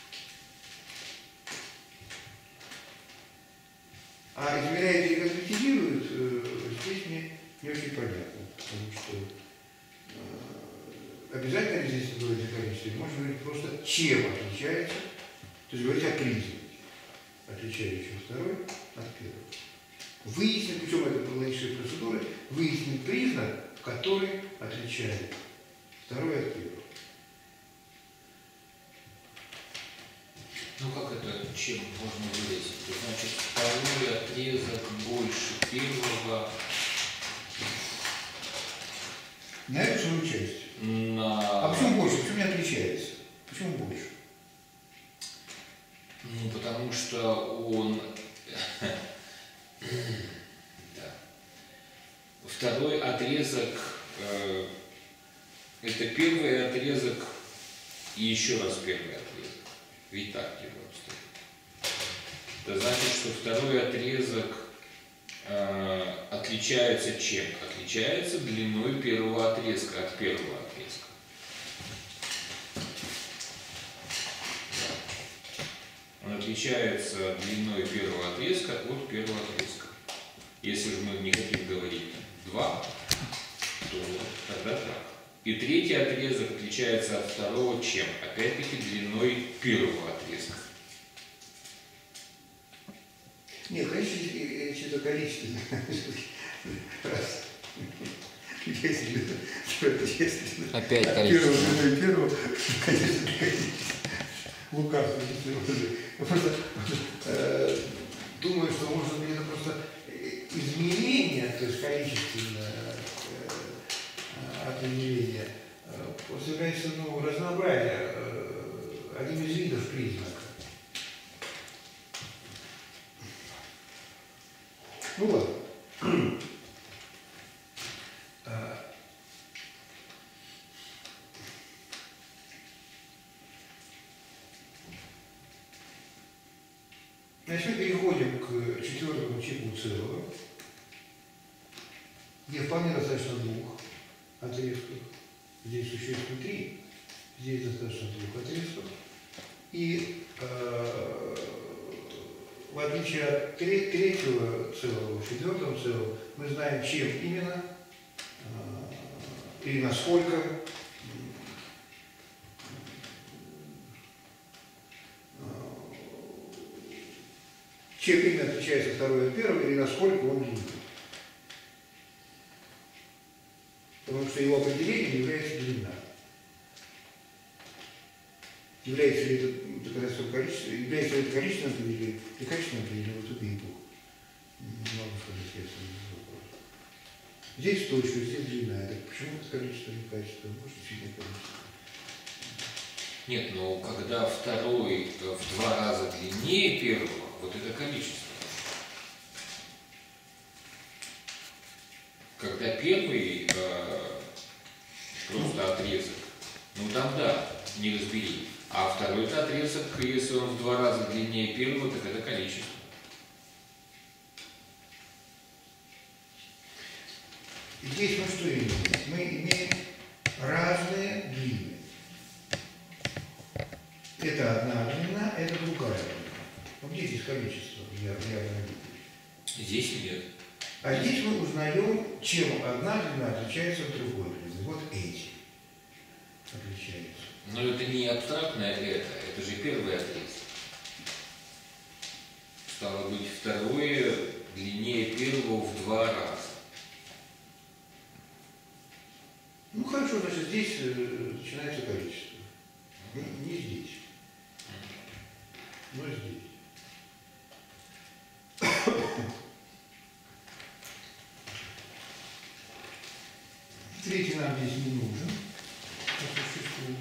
Speaker 1: А измеряет или конкретизирует, здесь мне не очень понятно. Потому что обязательно ли здесь говорить о количестве? Можно говорить просто, чем отличается, то есть говорить о признаке, отличающем второй от первого. Выяснить, путем этой логической процедуры, выяснить признак, который отличает второй от первого.
Speaker 3: Ну как это, чем можно выразить? Значит, второй отрезок больше первого.
Speaker 1: На эту свою часть.
Speaker 3: На...
Speaker 1: А почему больше? Почему не отличается? Почему больше?
Speaker 3: Ну, потому что он... да. Второй отрезок, э, это первый отрезок и еще раз первый отрезок. Ведь так его обстоит. Это значит, что второй отрезок э, отличается чем? Отличается длиной первого отрезка от первого отрезка. Он отличается длиной первого отрезка от первого отрезка. Если же мы не хотим говорить два, то тогда так. И третий отрезок отличается от второго чем? Опять-таки длиной первого отрезка.
Speaker 1: Нет, конечно, что-то количественно. Раз. Если, если,
Speaker 2: Опять
Speaker 1: от
Speaker 2: количество.
Speaker 1: первого длиной первого, конечно, количество. лукавство. Я просто э, думаю, что может быть это просто измерение, то есть количественное э, определение, э, является ну, разнообразие, э, одним из видов признака. Ну ладно. Значит, мы переходим к четвертому типу целого, где вполне достаточно двух отрезков. Здесь существенно три, здесь достаточно двух отрезков. И э, в отличие от третьего целого, четвертого целого, мы знаем, чем именно э, и насколько чем именно отличается второе от первого, или насколько он длинный. Потому что его определением является длина. Является ли это доказательством количества, является ли это количественным определением или качественным определением, вот это и Бог. Не могу сказать, если это вопрос. Здесь точность, здесь длина. Так почему это количество, не качество? Может, сильное количество.
Speaker 3: Нет, но когда второй в два раза длиннее первого, вот это количество. Когда первый э, просто отрезок, ну там да, не разбери. А второй отрезок, если он в два раза длиннее первого, так это количество.
Speaker 1: Здесь мы что имеем? Мы имеем разные длины. Это одна длина, это другая длина. Вот где здесь количество? Я, я
Speaker 3: Здесь нет.
Speaker 1: а здесь мы узнаем, чем одна длина отличается от другой длины. Вот эти отличаются.
Speaker 3: Но это не абстрактное это, это же первый отрезок. Стало быть, второе длиннее первого в два раза.
Speaker 1: Ну хорошо, значит, здесь э, начинается количество. Не, не здесь. Но здесь. Третий нам здесь не нужен. По существу.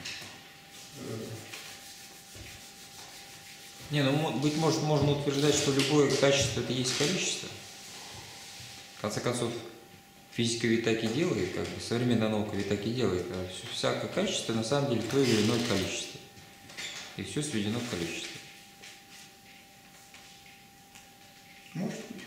Speaker 2: Не, ну, мо- быть может, можно утверждать, что любое качество – это есть количество. В конце концов, физика ведь так и делает, как бы современная наука ведь так и делает. А всё- всякое качество на самом деле то или иное количество. И все сведено в количество.
Speaker 1: Может быть.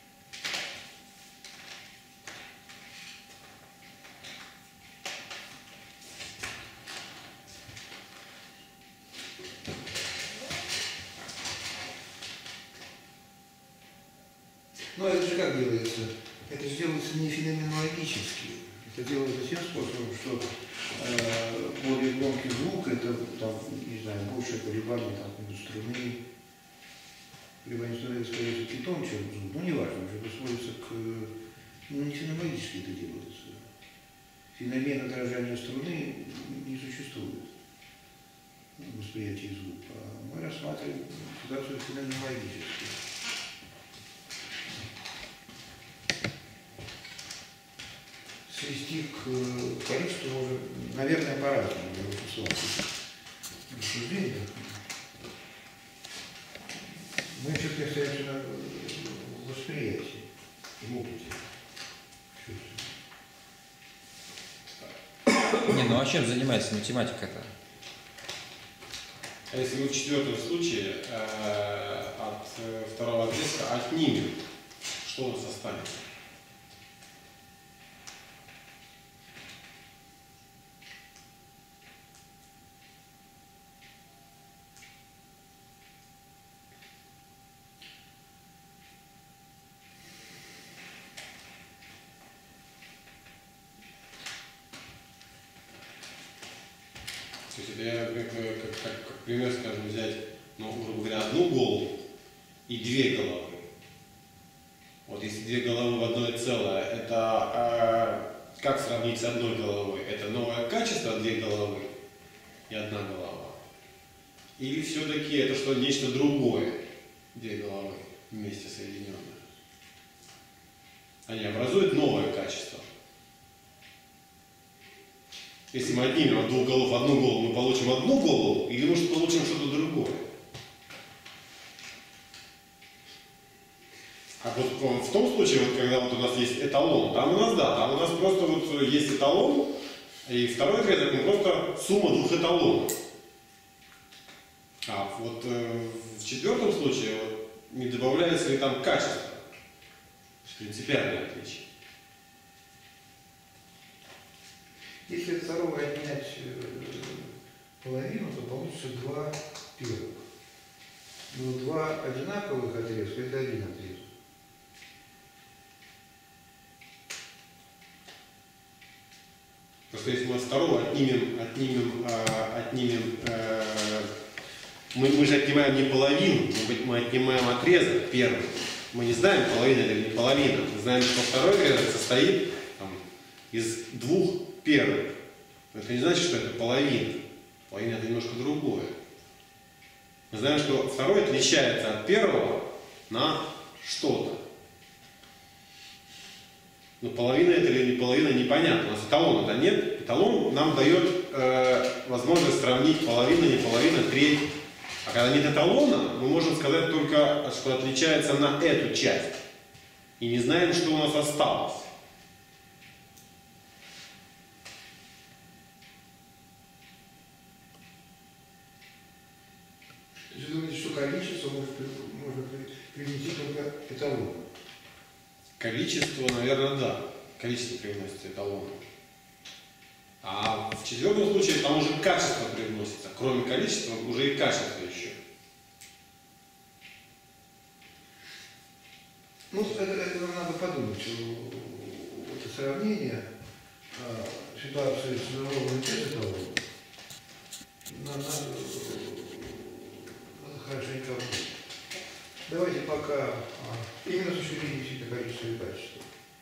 Speaker 1: Но это же как делается? Это же делается не феноменологически. Это делается тем способом, что э, более громкий звук, это там, не знаю, большее колебание там, между струны. Колебание струны скорее всего тоньше звук, но неважно, уже это сводится к... Ну, не феноменологически это делается. Феномен отражения струны не существует в восприятии звука. Мы рассматриваем ситуацию феноменологически. Свести к количеству можно, наверное, по-разному, в большинстве рассуждениях. Мы все-таки остаемся на восприятии, в опыте.
Speaker 2: Не, ну а чем занимается математика-то?
Speaker 4: А если мы в четвертом случае э, от э, второго отрезка отнимем, что у нас останется? То есть это я как, как, как, как пример, скажем, взять, ну, грубо говоря, одну голову и две головы. Вот если две головы в одно целое, это э, как сравнить с одной головой? Это новое качество две головы и одна голова. Или все-таки это что нечто другое, две головы вместе соединенные? Они образуют новое качество. Если мы отнимем от двух голов одну голову, мы получим одну голову, или может получим что-то другое? А вот в том случае, вот, когда вот у нас есть эталон, там у нас, да, там у нас просто вот есть эталон, и второй отрезок, ну, просто сумма двух эталонов. А вот э, в четвертом случае вот, не добавляется ли там качество? Принципиальное отличие.
Speaker 1: Если от второго отнять половину, то получится два первых. Но два одинаковых отрезка – это один отрезок.
Speaker 4: Просто если мы от второго отнимем, отнимем, э, отнимем э, мы, мы же отнимаем не половину, мы, мы отнимаем отрезок первый. Мы не знаем, половина или не половина. Мы знаем, что второй отрезок состоит там, из двух первых. Но это не значит, что это половина. Половина – это немножко другое. Мы знаем, что второй отличается от первого на что-то. Но половина это или не половина, непонятно. У нас эталона-то нет. Эталон нам дает э, возможность сравнить половину, не половина, треть. А когда нет эталона, мы можем сказать только, что отличается на эту часть. И не знаем, что у нас осталось.
Speaker 1: Вы думаете, что количество может, можно привнести только эталон?
Speaker 4: Количество, наверное, да. Количество привносится эталоном. А в четвертом случае там уже качество привносится. Кроме количества, уже и качество еще.
Speaker 1: Ну, это, это надо подумать. Это сравнение а, ситуации с эталоном и без эталона. Надо, надо хорошенько обдумать. Давайте пока а, именно с точки зрения действительно количества и качества.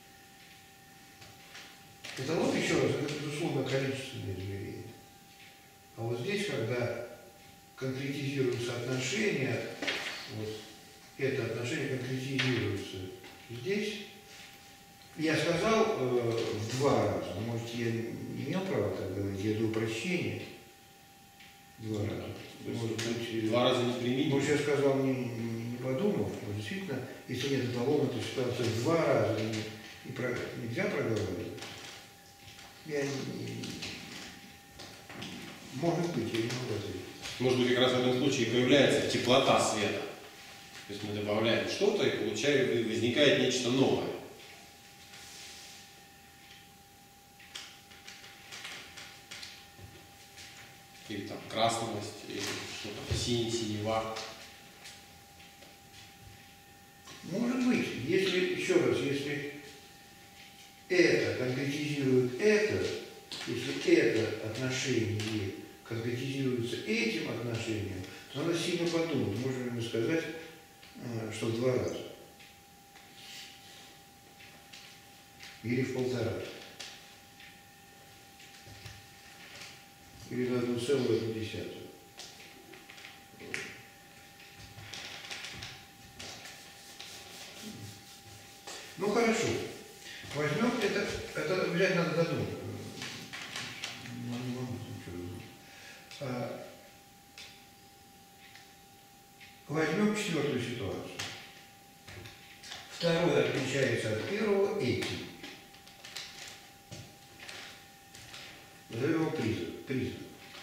Speaker 1: Эталон, еще раз, это безусловно количественное измерение. А вот здесь, когда конкретизируются отношения, вот это отношение конкретизируется здесь, я сказал э, в два раза, но, может, я не имел права так говорить, я до упрощения. Два раза. Может быть,
Speaker 4: Два раза не применить.
Speaker 1: может, я сказал, не, не, не подумав, но действительно, если нет эталона, то ситуация в два раза не, не про, нельзя проговаривать. Я не, не, может быть, я не могу ответить.
Speaker 4: Может быть, как раз в этом случае появляется теплота света. То есть мы добавляем что-то и получаем, и возникает нечто новое. Или там красность, или что-то синий, синева.
Speaker 1: Может быть, если, еще раз, если это конкретизирует это, если это отношение конкретизируется этим отношением, то надо сильно подумать, можно ли мы сказать, что в два раза. Или в полтора. Или на одну целую одну десятую. Ну хорошо. Возьмем это, это взять надо додумать. А, возьмем четвертую ситуацию. Второе отличается от первого этим. Назовем его признак. признак.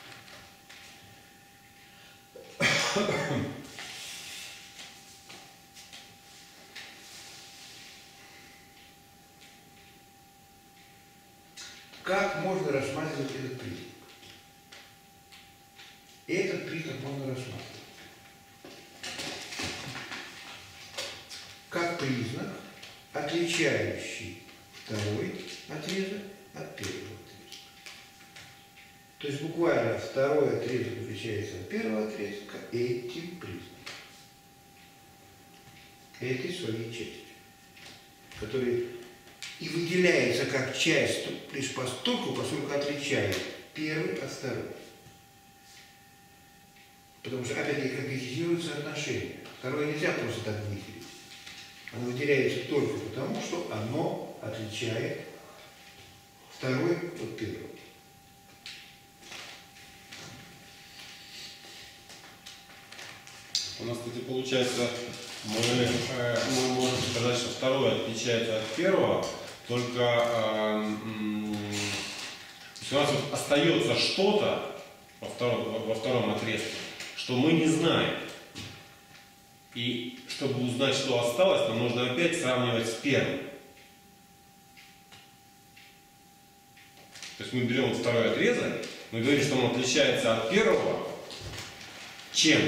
Speaker 1: Как можно рассматривать этот признак? Этот признак можно рассматривать как признак, отличающий второй отрезок от первого отрезка. То есть буквально второй отрезок отличается от первого отрезка этим признаком, этой своей частью, которая и выделяется как часть лишь постольку, поскольку отличает первый от второго. Потому что опять-таки конкретизируются отношения. Второе нельзя просто так выделить. Оно выделяется только потому, что оно отличает второй от первого.
Speaker 4: У нас, кстати, получается, мы, э, мы можем сказать, что второе отличается от первого, только э, м, у нас вот остается что-то во втором, во втором отрезке, что мы не знаем. И чтобы узнать, что осталось, нам нужно опять сравнивать с первым. То есть мы берем второй отрезок, мы говорим, что он отличается от первого, чем?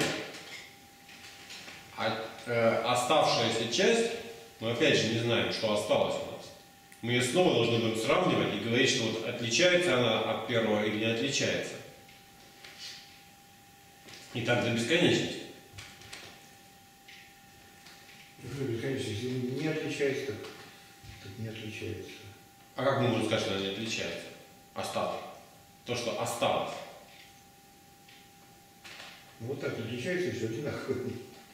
Speaker 4: А э, оставшаяся часть, мы опять же не знаем, что осталось у нас. Мы ее снова должны будем сравнивать и говорить, что вот отличается она от первого или не отличается. И так до бесконечности.
Speaker 1: Конечно, если не отличается, так, так не отличается.
Speaker 4: А как мы можем сказать, что она не отличается? Осталось. То, что осталось.
Speaker 1: Вот так отличается, что одинаково.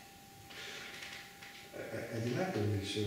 Speaker 1: Одинаково и все.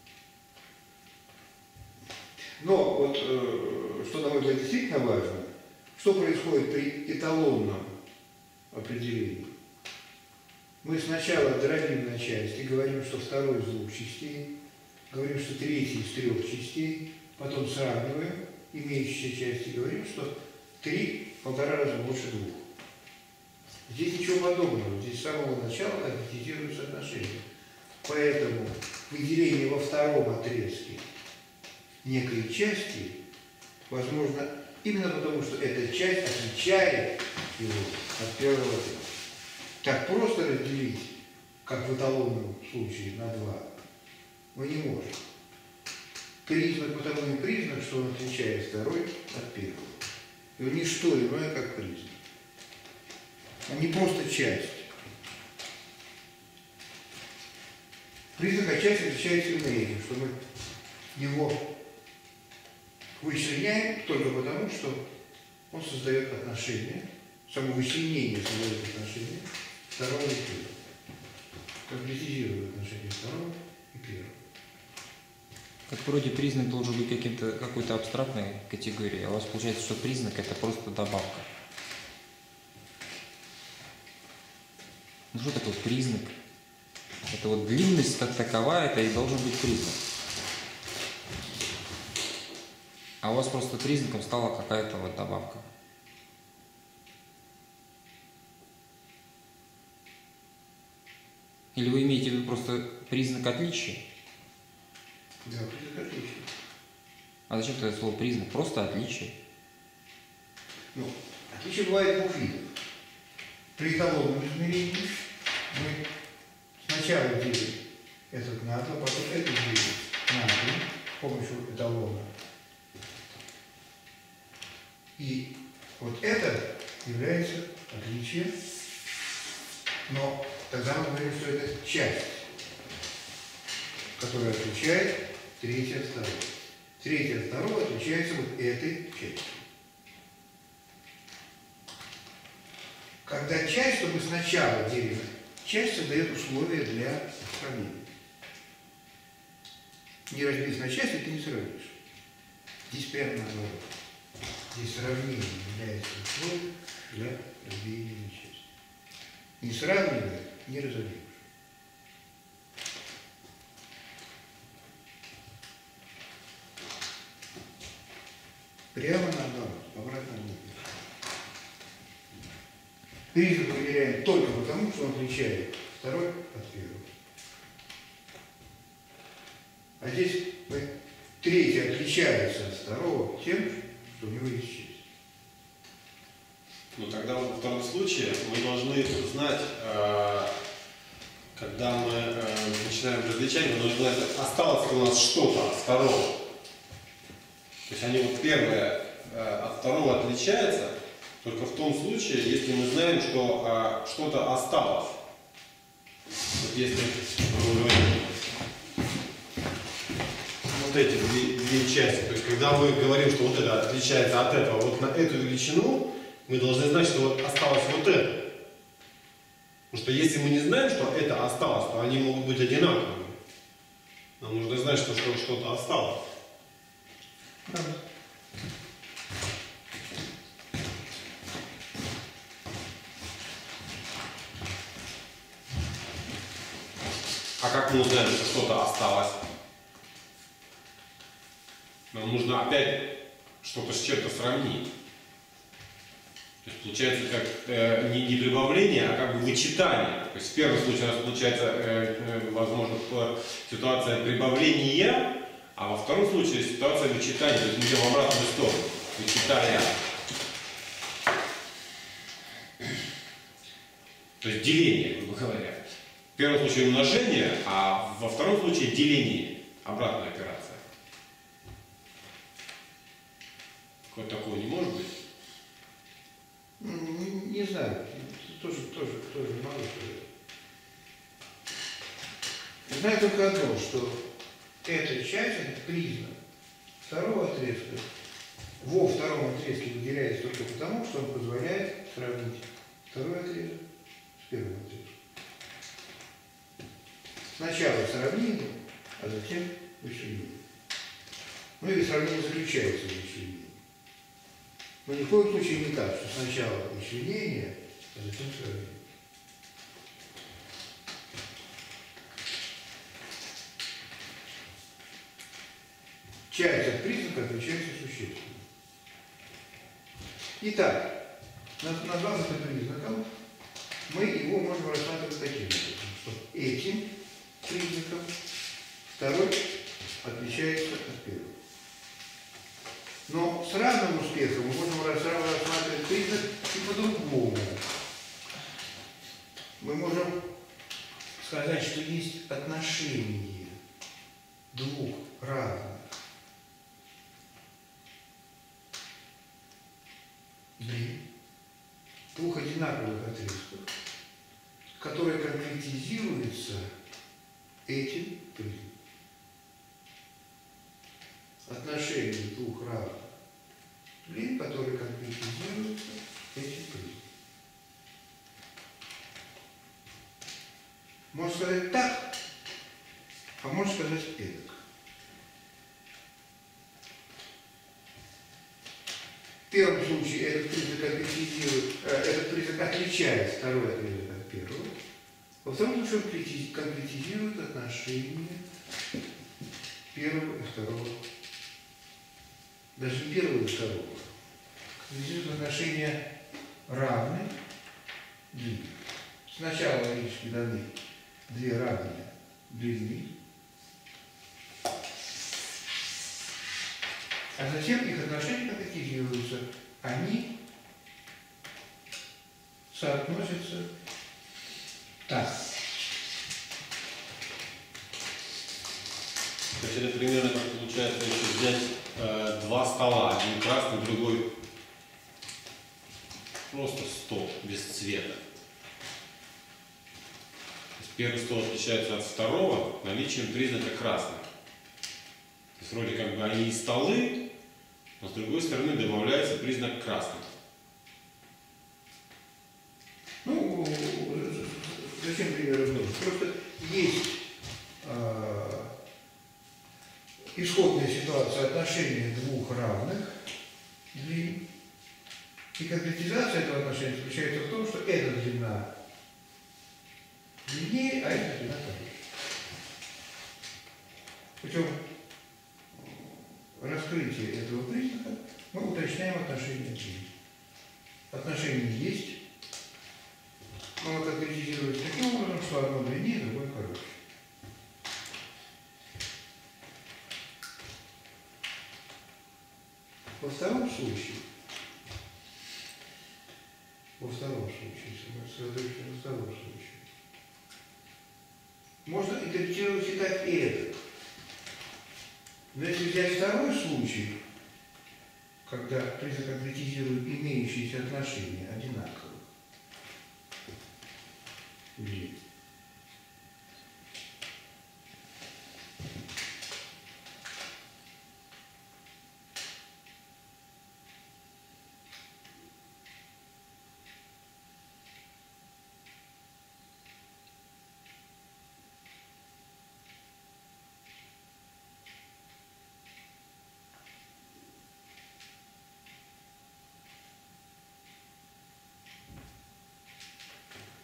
Speaker 1: Но вот э, что, на мой взгляд, действительно важно, что происходит при эталонном определении. Мы сначала дробим на части, говорим, что второй из двух частей, говорим, что третий из трех частей, потом сравниваем имеющиеся части, говорим, что три в полтора раза больше двух. Здесь ничего подобного, здесь с самого начала конкретизируются отношения. Поэтому выделение во втором отрезке некой части возможно именно потому, что эта часть отличает его от первого отрезка. Так просто разделить, как в эталонном случае, на два, мы не можем. Признак потому и признак, что он отличает второй от первого. И он не что иное, как признак. Он не просто часть. Признак от части отличается именно этим, что мы его вычленяем только потому, что он создает отношения, само вычленение создает отношения второго и первого. Конкретизирует отношения второго и первого.
Speaker 2: Как вроде признак должен быть каким-то, какой-то абстрактной категорией, а у вас получается, что признак это просто добавка. Ну что такое признак? Это вот длинность как таковая, это и должен быть признак. А у вас просто признаком стала какая-то вот добавка. Или вы имеете в виду просто признак отличия?
Speaker 1: Да, признак отличия.
Speaker 2: А зачем тогда слово признак? Просто отличие.
Speaker 1: Ну, отличие бывает двух видов. При эталонном измерении мы сначала делим этот на два, потом это делим на три с помощью эталона. И вот это является отличием, но тогда мы говорим, что это часть, которая отличает третье от второго. Третье от второго отличается вот этой частью. Когда часть, то мы сначала делим. Часть создает условия для сравнения. Не разбив на части, ты не сравнишь. Здесь прямо наоборот. Здесь сравнение является условием для разбиения на части. Не сравнивая, не разобьешь. Прямо наоборот, обратно нет. Признак выделяем только потому, что он отличает второй от первого. А здесь мы, третий отличается от второго тем, что у него есть часть.
Speaker 4: Ну тогда во втором случае мы должны знать, э, когда мы э, начинаем различать, мы должны знать, осталось ли у нас что-то от второго. То есть они вот первое э, от второго отличаются только в том случае, если мы знаем, что э, что-то осталось. Вот если мы говорим вот эти две, две части, то есть когда мы говорим, что вот это отличается от этого, вот на эту величину мы должны знать, что вот осталось вот это. Потому что если мы не знаем, что это осталось, то они могут быть одинаковыми. Нам нужно знать, что что- что-то осталось.
Speaker 1: Правда.
Speaker 4: А как мы узнаем, что что-то осталось? Нам нужно опять что-то с чем-то сравнить. То есть получается как э, не, не прибавление, а как бы вычитание. То есть в первом случае у нас получается, э, э, возможно, ситуация прибавления, а во втором случае ситуация вычитания. То есть мы идем в обратную сторону. Вычитая. То есть деление, грубо говоря. В первом случае умножение, а во втором случае деление. Обратная операция. Вот такого не может быть?
Speaker 1: Не, не знаю, тоже, тоже, тоже не могу сказать. Знаю только одно, что эта часть, это признак второго отрезка, во втором отрезке выделяется только потому, что он позволяет сравнить второй отрезок с первым отрезком. Сначала сравнение, а затем вычисление. Ну или сравнение заключается в вычислении. Но ни в коем случае не так, что сначала вычисление, а затем сравнение. Часть от признака отличается существенно. Итак, назвав это признаком, мы его можем рассматривать таким образом, что этим признаком второй отличается от первого. Но с разным успехом мы можем рассматривать признак и по-другому. Мы можем сказать, что есть отношение двух равных длин, двух одинаковых отрезков, которые конкретизируются этим признаком. Отношение двух равных длин, которые конкретизируются этим признаком. Можно сказать так, а можно сказать эдак. В первом случае этот признак конкретизирует, э, этот признак отличает второй отрезок от первого. Во втором случае он конкретизирует отношения первого и второго. Даже не первого и второго. Конкретизирует отношения равны длины. Сначала логически даны две равные длины, а затем их отношения конкретизируются. Они соотносятся так.
Speaker 4: То есть это примерно как получается, если взять э, два стола, один красный, другой просто стол без цвета. То есть первый стол отличается от второго наличием признака красных. То есть вроде как бы они и столы, но с другой стороны добавляется признак красных.
Speaker 1: Ну, зачем примеры нужны? Просто есть э, исходная ситуация отношения двух равных длин. И конкретизация этого отношения заключается в том, что эта длина длиннее, а эта длина короче. Причем раскрытие этого признака мы уточняем отношения длин. Отношения есть, но оно конкретизируется таким образом, что одно длиннее, другое короче. Во втором случае, во втором случае, если мы сосредоточимся во втором случае, можно интерпретировать и так, и это. Но если взять второй случай, когда признак конкретизирует имеющиеся отношения одинаковых длин,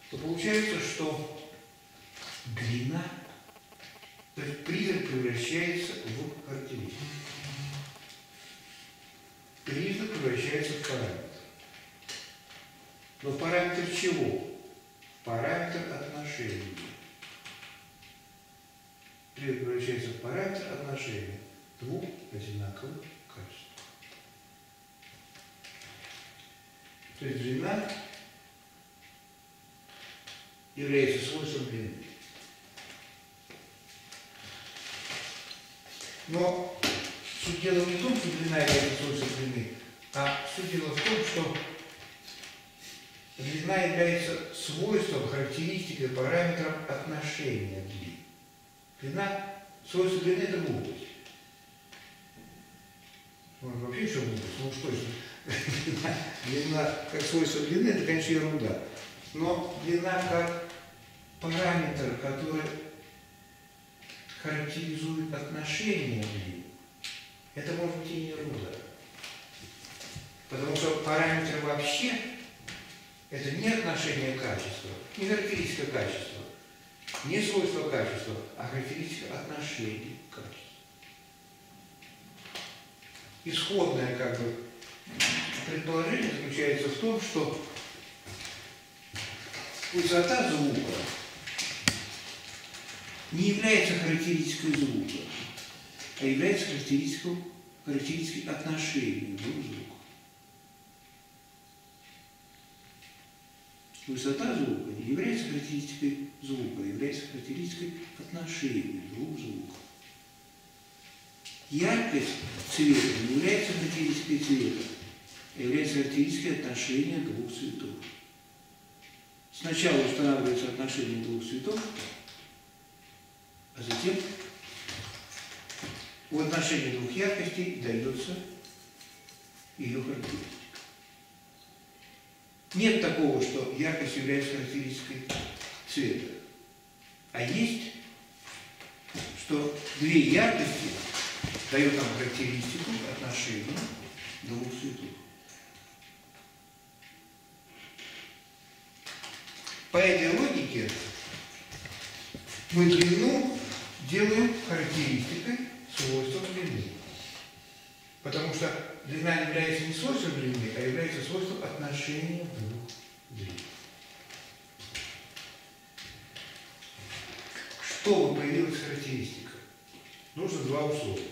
Speaker 1: то получается, что длина, то есть признак превращается в характеристику. Признак превращается в параметр. Но параметр чего? Параметр отношения. Признак превращается в параметр отношения двух одинаковых качеств. То есть длина является свойством длины. Но суть дела не в том, что длина является свойством длины, а суть дела в том, что длина является свойством, характеристикой, параметром отношения длины. Длина, свойство длины – это глупость. Может, вообще еще глупость? Ну что это? Длина, длина как свойство длины – это, конечно, ерунда. Но длина как параметр, который характеризует отношение длины, это может быть и не ерунда. Потому что параметр вообще – это не отношение качества, не характеристика качества, не свойство качества, а характеристика отношений к качеству. Исходное как бы предположение заключается в том, что высота звука не является характеристикой звука, а является характеристикой, характеристикой отношений двух звуков. Высота звука не является характеристикой звука, а является характеристикой отношений двух звуков. Яркость цвета не является характеристикой цвета, а является характеристикой отношения двух цветов. Сначала устанавливается отношение двух цветов, а затем в отношении двух яркостей дается ее характеристика. Нет такого, что яркость является характеристикой цвета, а есть, что две яркости дают нам характеристику отношения двух цветов. По этой логике мы длину делаем характеристикой свойства длины. Потому что длина не является не свойством длины, а является свойством отношения двух длин. Чтобы появилась характеристика, нужно два условия.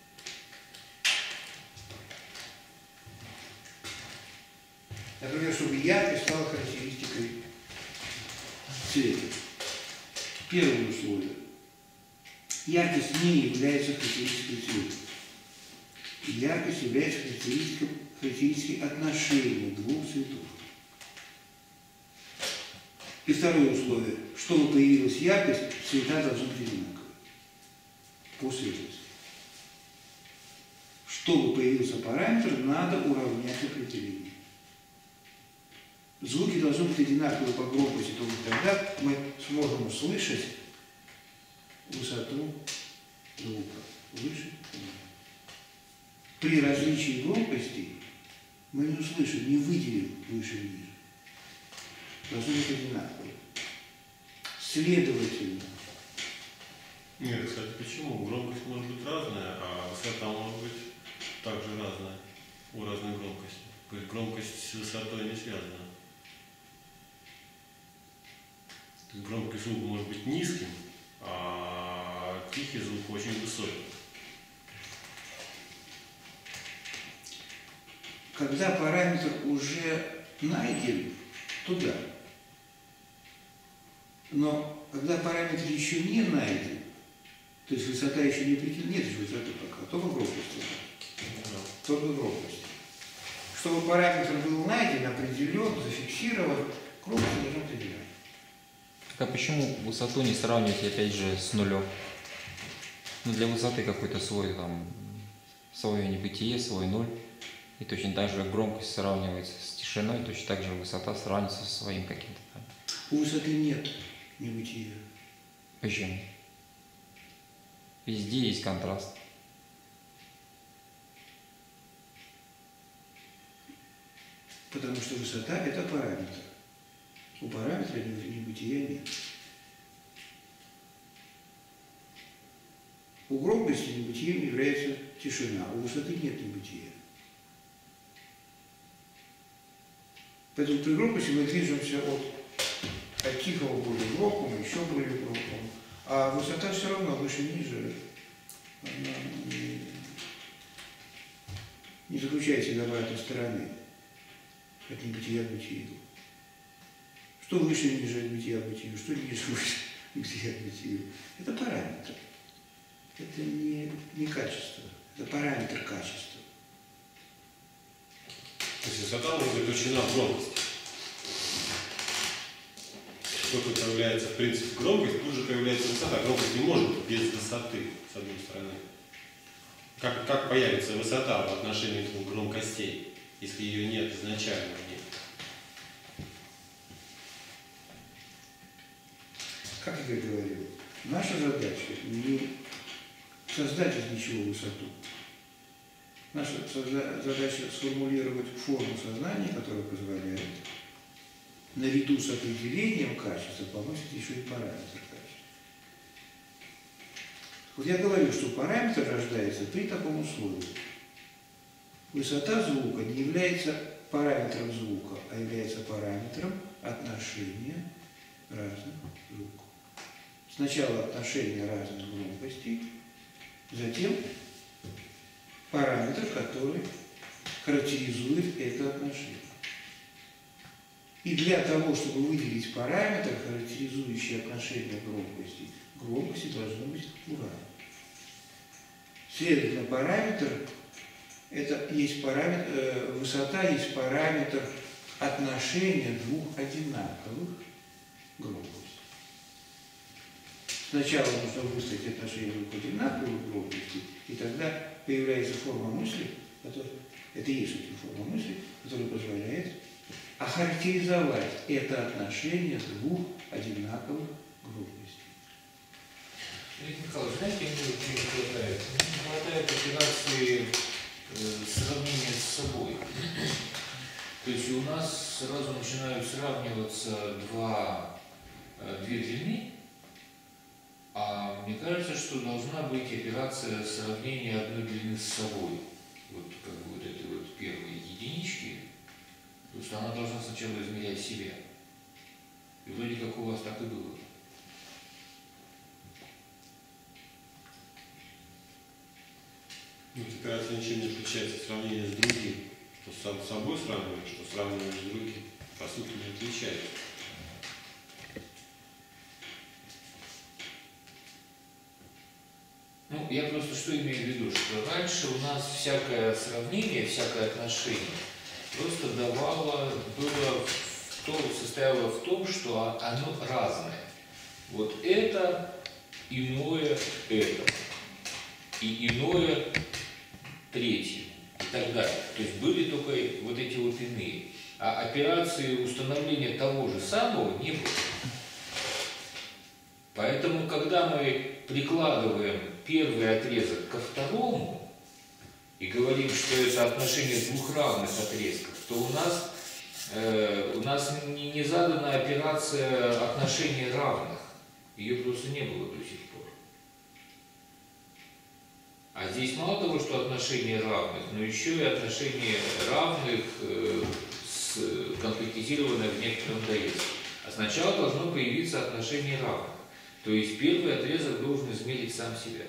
Speaker 1: Например, чтобы яркость стала характеристикой цвета. Первое условие. Яркость не является характеристикой цвета. Яркость является характеристикой, характеристикой отношения двух цветов. И второе условие. Чтобы появилась яркость, цвета должны быть одинаковые. Последовательно. Чтобы появился параметр, надо уравнять определение. Звуки должны быть одинаковые по громкости, только тогда мы сможем услышать высоту звука. Выше. При различии громкостей мы не услышим, не выделим выше и ниже. Должны быть одинаковые. Следовательно.
Speaker 4: Нет, кстати, почему? Громкость может быть разная, а высота может быть также разная у разной громкости. То есть громкость с высотой не связана. То есть громкий звук может быть низким, а тихий звук очень высокий.
Speaker 1: Когда параметр уже найден, то да. Но когда параметр еще не найден, то есть высота еще не определена, нет еще высоты пока, только громкость. Только громкость. Чтобы параметр был найден, определен, зафиксирован, громкость должна быть одинаковой.
Speaker 2: Так а почему высоту не сравнивать, опять же, с нулем? Ну, для высоты какой-то свой, там, свое небытие, свой ноль. И точно так же громкость сравнивается с тишиной, точно так же высота сравнивается со своим каким-то там.
Speaker 1: У высоты нет небытия.
Speaker 2: Почему? Везде есть контраст.
Speaker 1: Потому что высота – это параметр. У параметра небытия нет. У громкости небытием является тишина, у высоты нет небытия. Поэтому при громкости мы движемся от, от тихого к более громкому, еще более громкому. А высота все равно выше-ниже, она не, не заключает себя в этой стороны, от небытия к бытию. Что выше-ниже от бытия к бытию, что ниже-выше от бытия к бытию. Это параметр. Это не, не качество, это параметр качества.
Speaker 4: То есть высота может быть заключена в громкости. Только появляется в принципе громкость, тут же появляется высота. Громкость не может быть без высоты, с одной стороны. Как, как появится высота в отношении двух громкостей, если ее нет изначально в ней?
Speaker 1: Как я говорил, наша задача не создать из ничего высоту. Наша задача сформулировать форму сознания, которая позволяет наряду с определением качества повысить еще и параметр качества. Вот я говорю, что параметр рождается при таком условии. Высота звука не является параметром звука, а является параметром отношения разных звуков. Сначала отношение разных громкостей, затем параметр, который характеризует это отношение. И для того, чтобы выделить параметр, характеризующий отношение громкости, громкости должны быть уравнены. Следовательно, параметр это есть параметр, э, высота есть параметр отношения двух одинаковых громкостей. Сначала нужно выставить отношение двух одинаковых громкостей, и тогда появляется форма мысли, которая, это и есть форма мысли, которая позволяет охарактеризовать это отношение двух одинаковых громкостей.
Speaker 3: Леонид Николаевич, знаете, мне очень не хватает? Мне не хватает операции э, сравнения с собой. То есть у нас сразу начинают сравниваться два, э, две длины, а мне кажется, что должна быть операция сравнения одной длины с собой. Вот как бы вот этой вот первой единички. То есть она должна сначала измерять себя. И вроде как у вас так и было.
Speaker 4: Ну, операция ничем не отличается от сравнения с другим. Что сам с собой сравниваешь, что сравниваешь с другим. По сути, не отличается.
Speaker 3: Ну, я просто что имею в виду, что раньше у нас всякое сравнение, всякое отношение просто давало, было, в том, состояло в том, что оно разное. Вот это иное это, и иное третье, и так далее. То есть были только вот эти вот иные. А операции установления того же самого не было. Поэтому, когда мы прикладываем первый отрезок ко второму и говорим, что это отношение двух равных отрезков, то у нас, э, у нас не, не задана операция отношения равных. Ее просто не было до сих пор. А здесь мало того, что отношения равных, но еще и отношения равных э, с, конкретизированное в некотором доезде. А сначала должно появиться отношение равных. То есть первый отрезок должен измерить сам себя.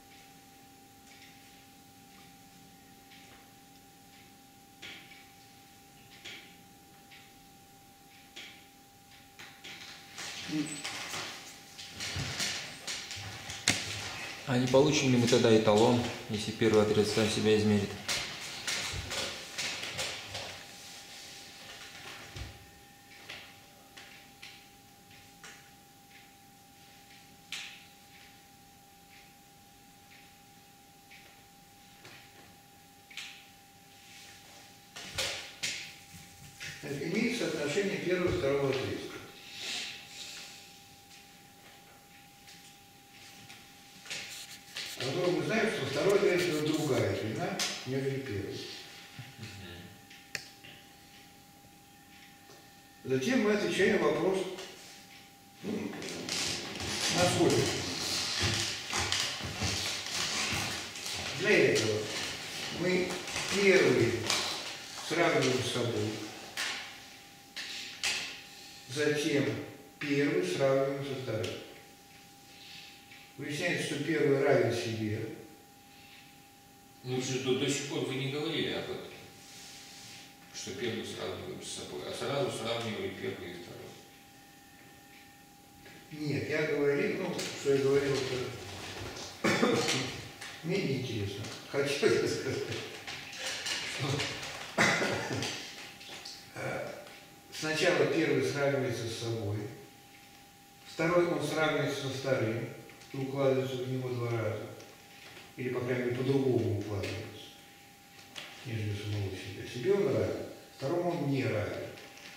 Speaker 2: А не получим ли мы тогда эталон, если первый отрезок сам себя измерит?
Speaker 1: Имеется отношение первого и второго отрезка. О котором мы знаем, что второй отрезок это другая длина, нежели первый. Затем мы отвечаем на вопрос, ну, насколько. Для этого мы первый сравниваем с собой, затем первый сравниваем со вторым. Выясняется, что первый равен себе.
Speaker 3: Ну, что до сих пор вы не говорили об этом, что первый сравниваем с собой, а сразу сравнивали первый и второй.
Speaker 1: Нет, я говорил, ну, что я говорил, это мне неинтересно. Хочу это сказать, что сначала первый сравнивается с собой, второй он сравнивается со вторым и укладывается в него два раза. Или, по крайней мере, по-другому укладывается, нежели самого себя. Себе он равен, второму он не равен.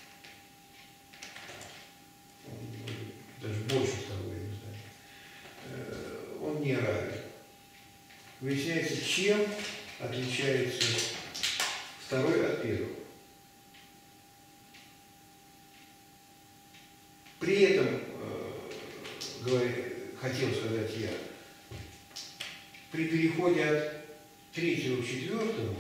Speaker 1: Даже больше второго, я не знаю. Он не равен. Выясняется, чем отличается второй от первого. При этом, говорю, хотел сказать я, при переходе от третьего к четвертому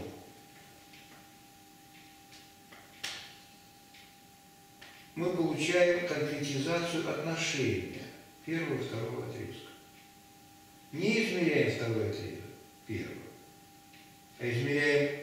Speaker 1: мы получаем конкретизацию отношения первого и второго отрезка. Не измеряем второй отрезок первого, а измеряем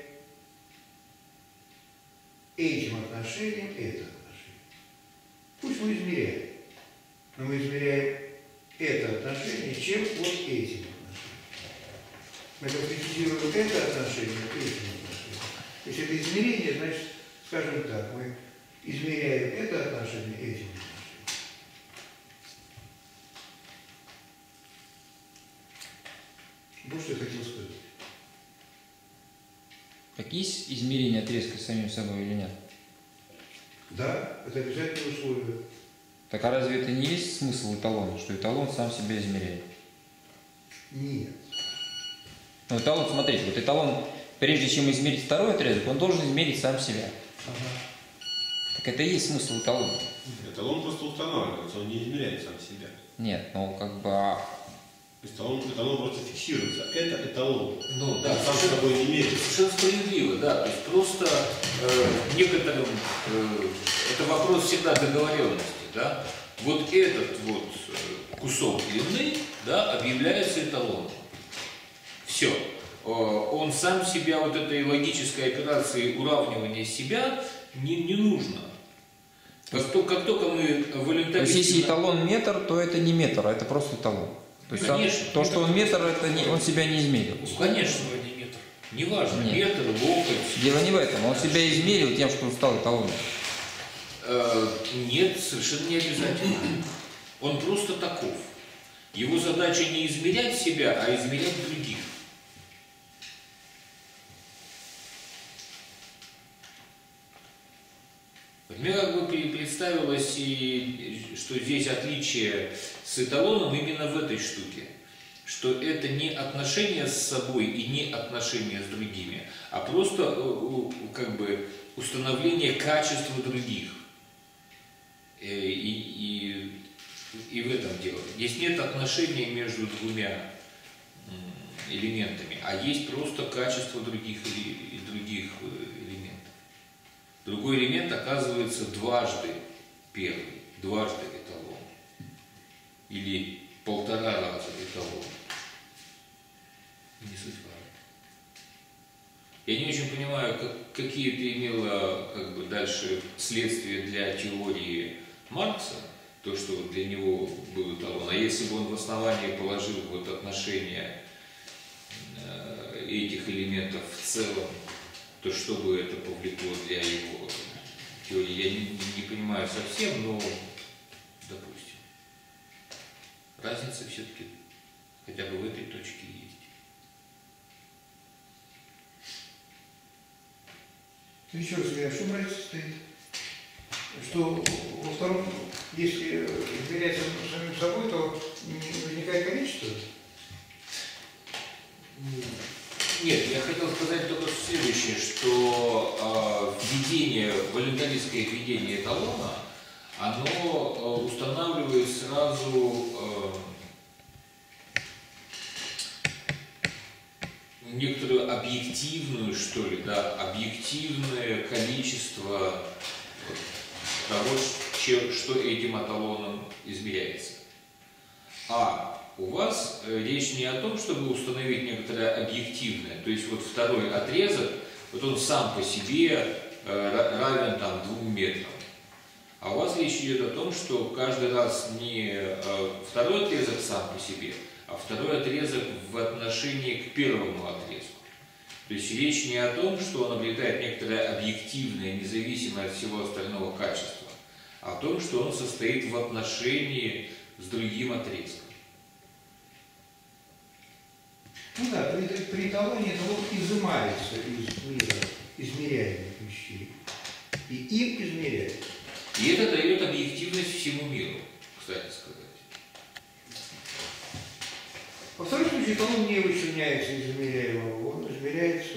Speaker 1: этим отношением это отношение. Пусть мы измеряем, но мы измеряем это отношение чем вот этим отношением. Мы конкретизируем это отношение этим отношением. То есть это измерение, значит, скажем так, мы измеряем это отношение этим отношением. Вот что я хотел сказать.
Speaker 2: Так есть измерение отрезка с самим собой или нет?
Speaker 1: Да, это обязательное условие.
Speaker 2: Так а разве это не есть смысл эталона, что эталон сам себя измеряет?
Speaker 1: Нет.
Speaker 2: Ну, эталон, смотрите, вот эталон, прежде чем измерить второй отрезок, он должен измерить сам себя.
Speaker 1: Ага.
Speaker 2: Так это и есть смысл эталона.
Speaker 4: Эталон просто устанавливается, он не измеряет сам себя.
Speaker 2: Нет, ну как бы... а
Speaker 4: Эталон, эталон просто фиксируется. Это эталон.
Speaker 3: Ну, да,
Speaker 4: Он сам с собой не меряет.
Speaker 3: совершенно справедливо, да. То есть просто э, некоторым, э, это вопрос всегда договоренности, да. Вот этот вот кусок длины, да, объявляется эталоном. Все. Он сам себя, вот этой логической операции уравнивания себя не, не нужно. Как, то, как только мы волюнтаристично...
Speaker 2: То есть если эталон метр, то это не метр, а это просто эталон. То есть
Speaker 3: Конечно.
Speaker 2: сам, то, что он метр, это не, он себя не измерил.
Speaker 3: Ну, конечно, не метр. Неважно,
Speaker 2: Нет.
Speaker 3: метр, локоть.
Speaker 2: Дело не в этом, он себя измерил тем, что он стал эталоном.
Speaker 3: Э, нет, совершенно не обязательно. Он просто таков. Его задача не измерять себя, а измерять других. Мне как бы представилось, и, что здесь отличие с эталоном именно в этой штуке. Что это не отношения с собой и не отношения с другими, а просто как бы установление качества других. И, и, и в этом дело. Здесь нет отношения между двумя элементами, а есть просто качество других, и других элементов. Другой элемент оказывается дважды первый, дважды эталон. Или полтора раза эталон. Не суть важно. Я не очень понимаю, как, какие это имело как бы, дальше следствия для теории Маркса, то, что для него был эталон. А если бы он в основании положил вот отношения э, этих элементов в целом, то что бы это повлекло для его теории, я не, не понимаю совсем, но допустим. Разница все-таки хотя бы в этой точке есть.
Speaker 1: Еще раз говорю, в чем разница стоит? Что во втором, если измерять самим собой, то не возникает количество?
Speaker 3: Нет, я хотел сказать только следующее, что введение, волюнтаристское введение эталона, оно устанавливает сразу некоторую объективную, что ли, да, объективное количество того, что этим эталоном измеряется. А у вас речь не о том, чтобы установить некоторое объективное, то есть вот второй отрезок, вот он сам по себе равен там двум метрам. А у вас речь идет о том, что каждый раз не второй отрезок сам по себе, а второй отрезок в отношении к первому отрезку. То есть речь не о том, что он обретает некоторое объективное, независимое от всего остального качество, а о том, что он состоит в отношении с другим отрезком.
Speaker 1: Ну да, при, при эталоне эталон изымается из мира измеряемых вещей. И им измеряется.
Speaker 3: И это дает объективность всему миру, кстати сказать.
Speaker 1: Во втором случае эталон не вычленяется из измеряемого, он измеряется.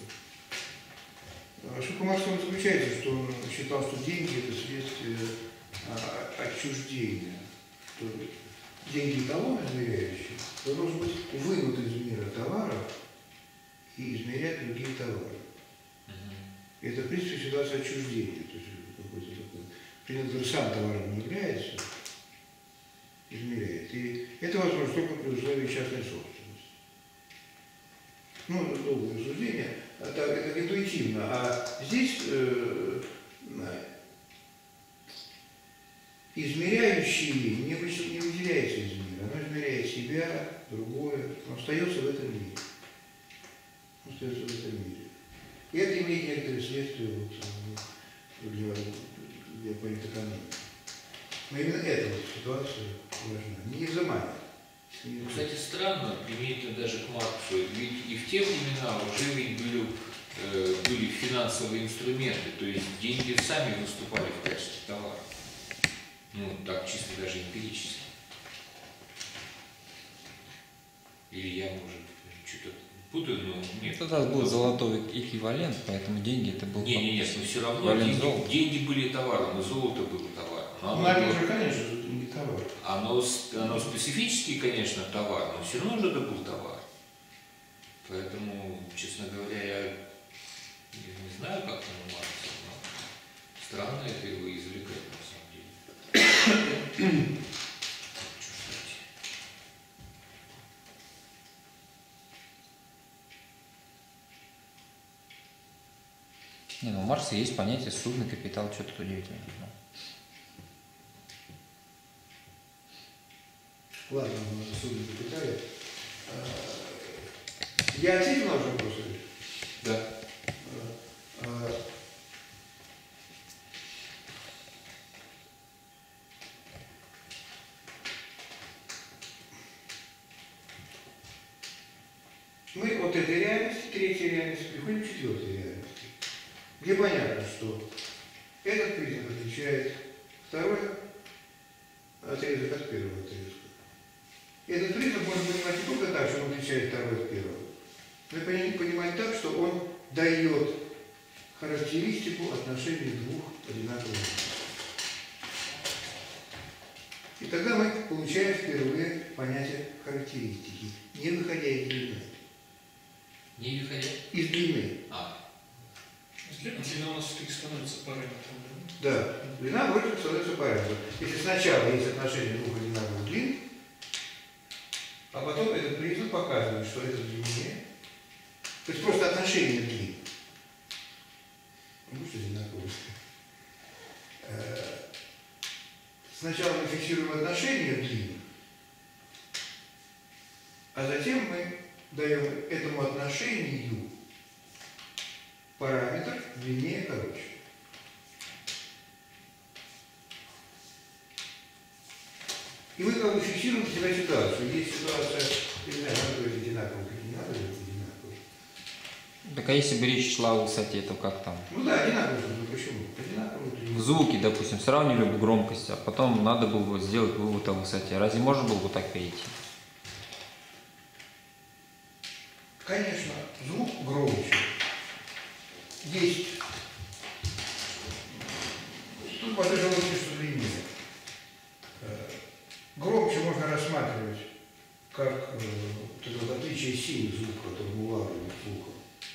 Speaker 1: Ошибка Маркса заключается, что он считал, что деньги – это следствие а, отчуждения. Что деньги эталон измеряющие должен быть вынут из мира товаров и измерять другие товары. И это, в принципе, ситуация отчуждения. То есть какой-то такой предмет, сам товаром не является, измеряет. И это возможно только при условии частной собственности. Ну, это долгое рассуждение, это, это интуитивно. А здесь э, измеряющий не, вы, не выделяется из мира, оно измеряет себя, другое, он остается в этом мире. Он остается в этом мире. И это имеет некоторые следствия вот, для, для политэкономии. Но именно эта вот ситуация важна. Не изымание.
Speaker 3: Кстати, странно, применительно даже к Марксу, ведь и в те времена уже ведь были, э, были финансовые инструменты, то есть деньги сами выступали в качестве товара. Ну, так чисто даже эмпирически. Или я, может, что-то путаю, но нет.
Speaker 2: Тогда был золотой эквивалент, поэтому деньги это был...
Speaker 3: Не, не, нет, но все равно деньги, деньги были товаром, и золото было товаром. Но
Speaker 1: оно было, же, конечно, не товар.
Speaker 3: Оно, оно специфически, конечно, товар, но все равно же это был товар. Поэтому, честно говоря, я не знаю, как там у Маркса, но странно это его извлекать, на самом деле.
Speaker 2: Не, ну у Маркса есть понятие судный капитал, что тут удивительно.
Speaker 1: Ладно, у нас судный капитале. Я ответил на ваш вопрос?
Speaker 3: Да.
Speaker 1: Мы от этой реальности, третьей реальности, приходим к четвертой реальности, где понятно, что этот признак отличает второй отрезок от первого отрезка. Этот признак можно понимать не только так, что он отличает второй от первого, но и понимать так, что он дает характеристику отношений двух одинаковых. И тогда мы получаем впервые понятие характеристики, не выходя из длины.
Speaker 3: Не выходя?
Speaker 1: Из длины.
Speaker 3: А.
Speaker 5: Длина у нас становится параметром,
Speaker 1: да? Да. Длина вроде становится параметром. Если сначала есть отношение двух одинаковых длин, а потом этот признак показывает, что это длиннее. То есть просто отношение длин. Ну, что одинаковые. Сначала мы фиксируем отношение длин, а затем мы даем этому отношению параметр длиннее, короче. И мы как бы фиксируем для себя ситуацию. Есть ситуация, не знаю, надо говорить одинаково, как не надо говорить одинаково.
Speaker 2: Так а если бы речь шла о высоте, то как там?
Speaker 1: Ну да, одинаково, ну почему? Одинаково.
Speaker 2: В звуке, допустим, сравнивали бы громкость, а потом надо было бы сделать вывод о высоте. Разве можно было бы так перейти?
Speaker 1: Конечно, звук громче. Есть Тут по этой логике, что длиннее. Э, Громче можно рассматривать как э, вот это вот отличие силы звука, которое улавливает звука.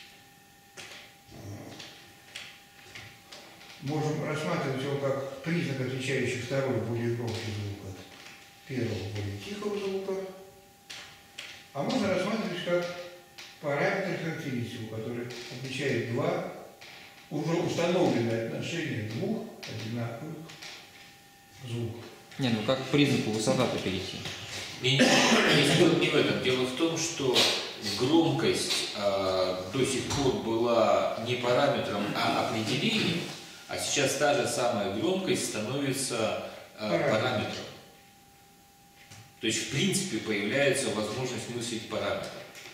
Speaker 1: Можем рассматривать его как признак, отличающий второй более громкий звук от первого более тихого звука. А можно рассматривать как параметр характеристику, который отличает два уже установленные отношения двух одинаковых звуков.
Speaker 2: Не, ну как к признаку высота-то перейти?
Speaker 3: Не, не, не, дело не в этом. Дело в том, что громкость э, до сих пор была не параметром, а определением, а сейчас та же самая громкость становится э, параметром. То есть, в принципе, появляется возможность мыслить параметром.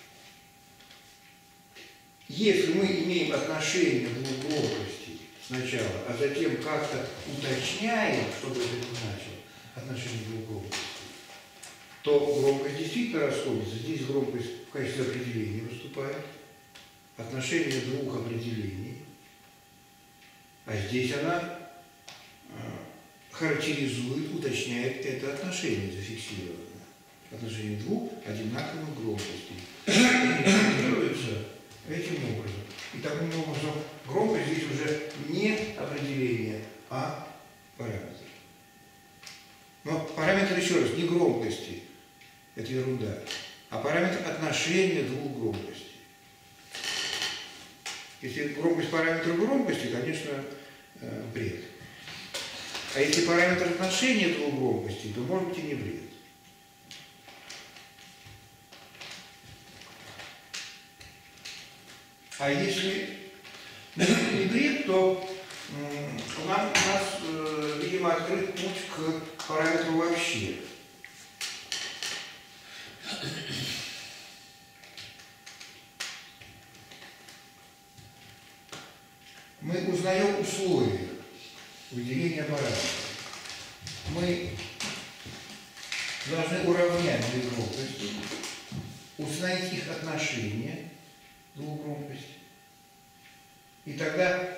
Speaker 1: Если мы имеем отношение двух громкостей сначала, а затем как-то уточняем, что бы это ни значило, отношение двух громкостей, то громкость действительно расходится. Здесь громкость в качестве определения выступает, отношение двух определений, а здесь она характеризует, уточняет это отношение зафиксированное. Отношение двух одинаковых громкостей. Интерпретируется этим образом. И таким образом громкость здесь уже не определение, а параметр. Но параметр, еще раз, не громкости, это ерунда, а параметр отношения двух громкостей. Если громкость параметра громкости, конечно, бред. А если параметр отношения двух громкостей, то может быть и не бред. А если не бред, то у нас, у нас, видимо, открыт путь к параметру вообще. Мы узнаем условия выделения параметров. Мы должны уравнять две громкости, установить их отношения двух громкостей. И тогда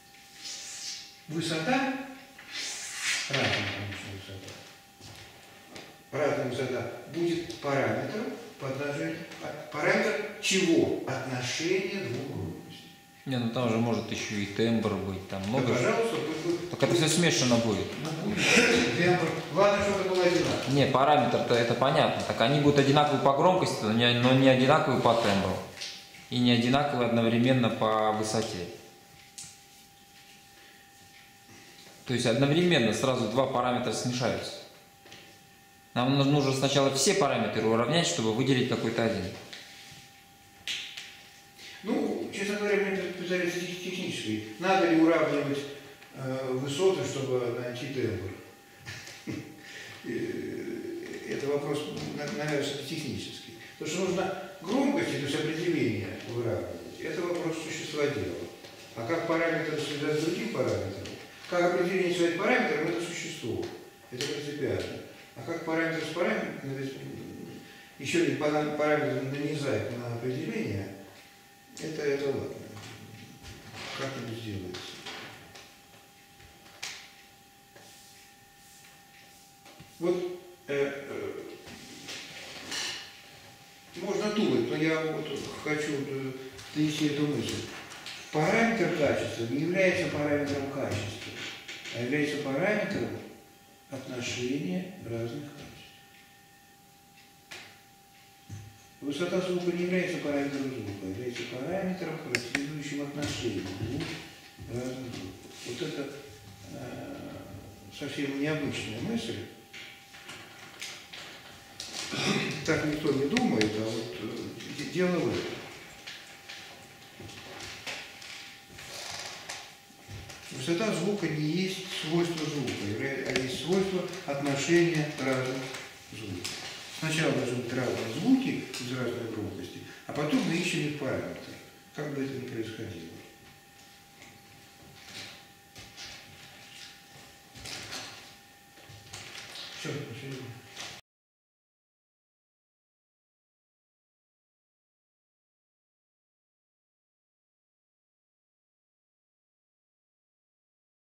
Speaker 1: высота, разная, конечно, высота, разная высота будет параметром по отношению, параметр чего? Отношения двух громкостей.
Speaker 2: Не, ну там же может еще и тембр быть, там много.
Speaker 1: Да,
Speaker 2: же.
Speaker 1: пожалуйста, будет.
Speaker 2: Так это все смешано будет.
Speaker 1: Ну, будет тембр. Главное, чтобы это было одинаково.
Speaker 2: Не, параметр-то это понятно. Так они будут одинаковые по громкости, но не, но не одинаковые по тембру. И не одинаковые одновременно по высоте. То есть одновременно сразу два параметра смешаются. Нам нужно сначала все параметры уравнять, чтобы выделить какой-то один.
Speaker 1: Ну, честно говоря, мне представляется технически. Надо ли уравнивать э, высоты, чтобы найти тембр? Это вопрос, наверное, технический. Потому что нужно громкости, то есть определение выравнивать. Это вопрос существа дела. А как параметр связать с другим параметром? Как определение связать параметром, это существо. Это принципиально. А как параметр с параметром, еще один параметр нанизать на определение, это, это ладно. Как это сделается? Вот э, э, можно думать, но я вот хочу донести эту мысль. Параметр качества не является параметром качества, а является параметром отношения разных качеств. Высота звука не является параметром звука, а является параметром, характеризующим отношения двух разных звуков. Вот это э, совсем необычная мысль. Так никто не думает, а вот э, дело в этом. Высота звука не есть свойство звука, а есть свойство отношения разных звуков. Сначала должны быть разные звуки из разной громкости, а потом мы ищем их параметры, как бы это ни происходило. Все, спасибо.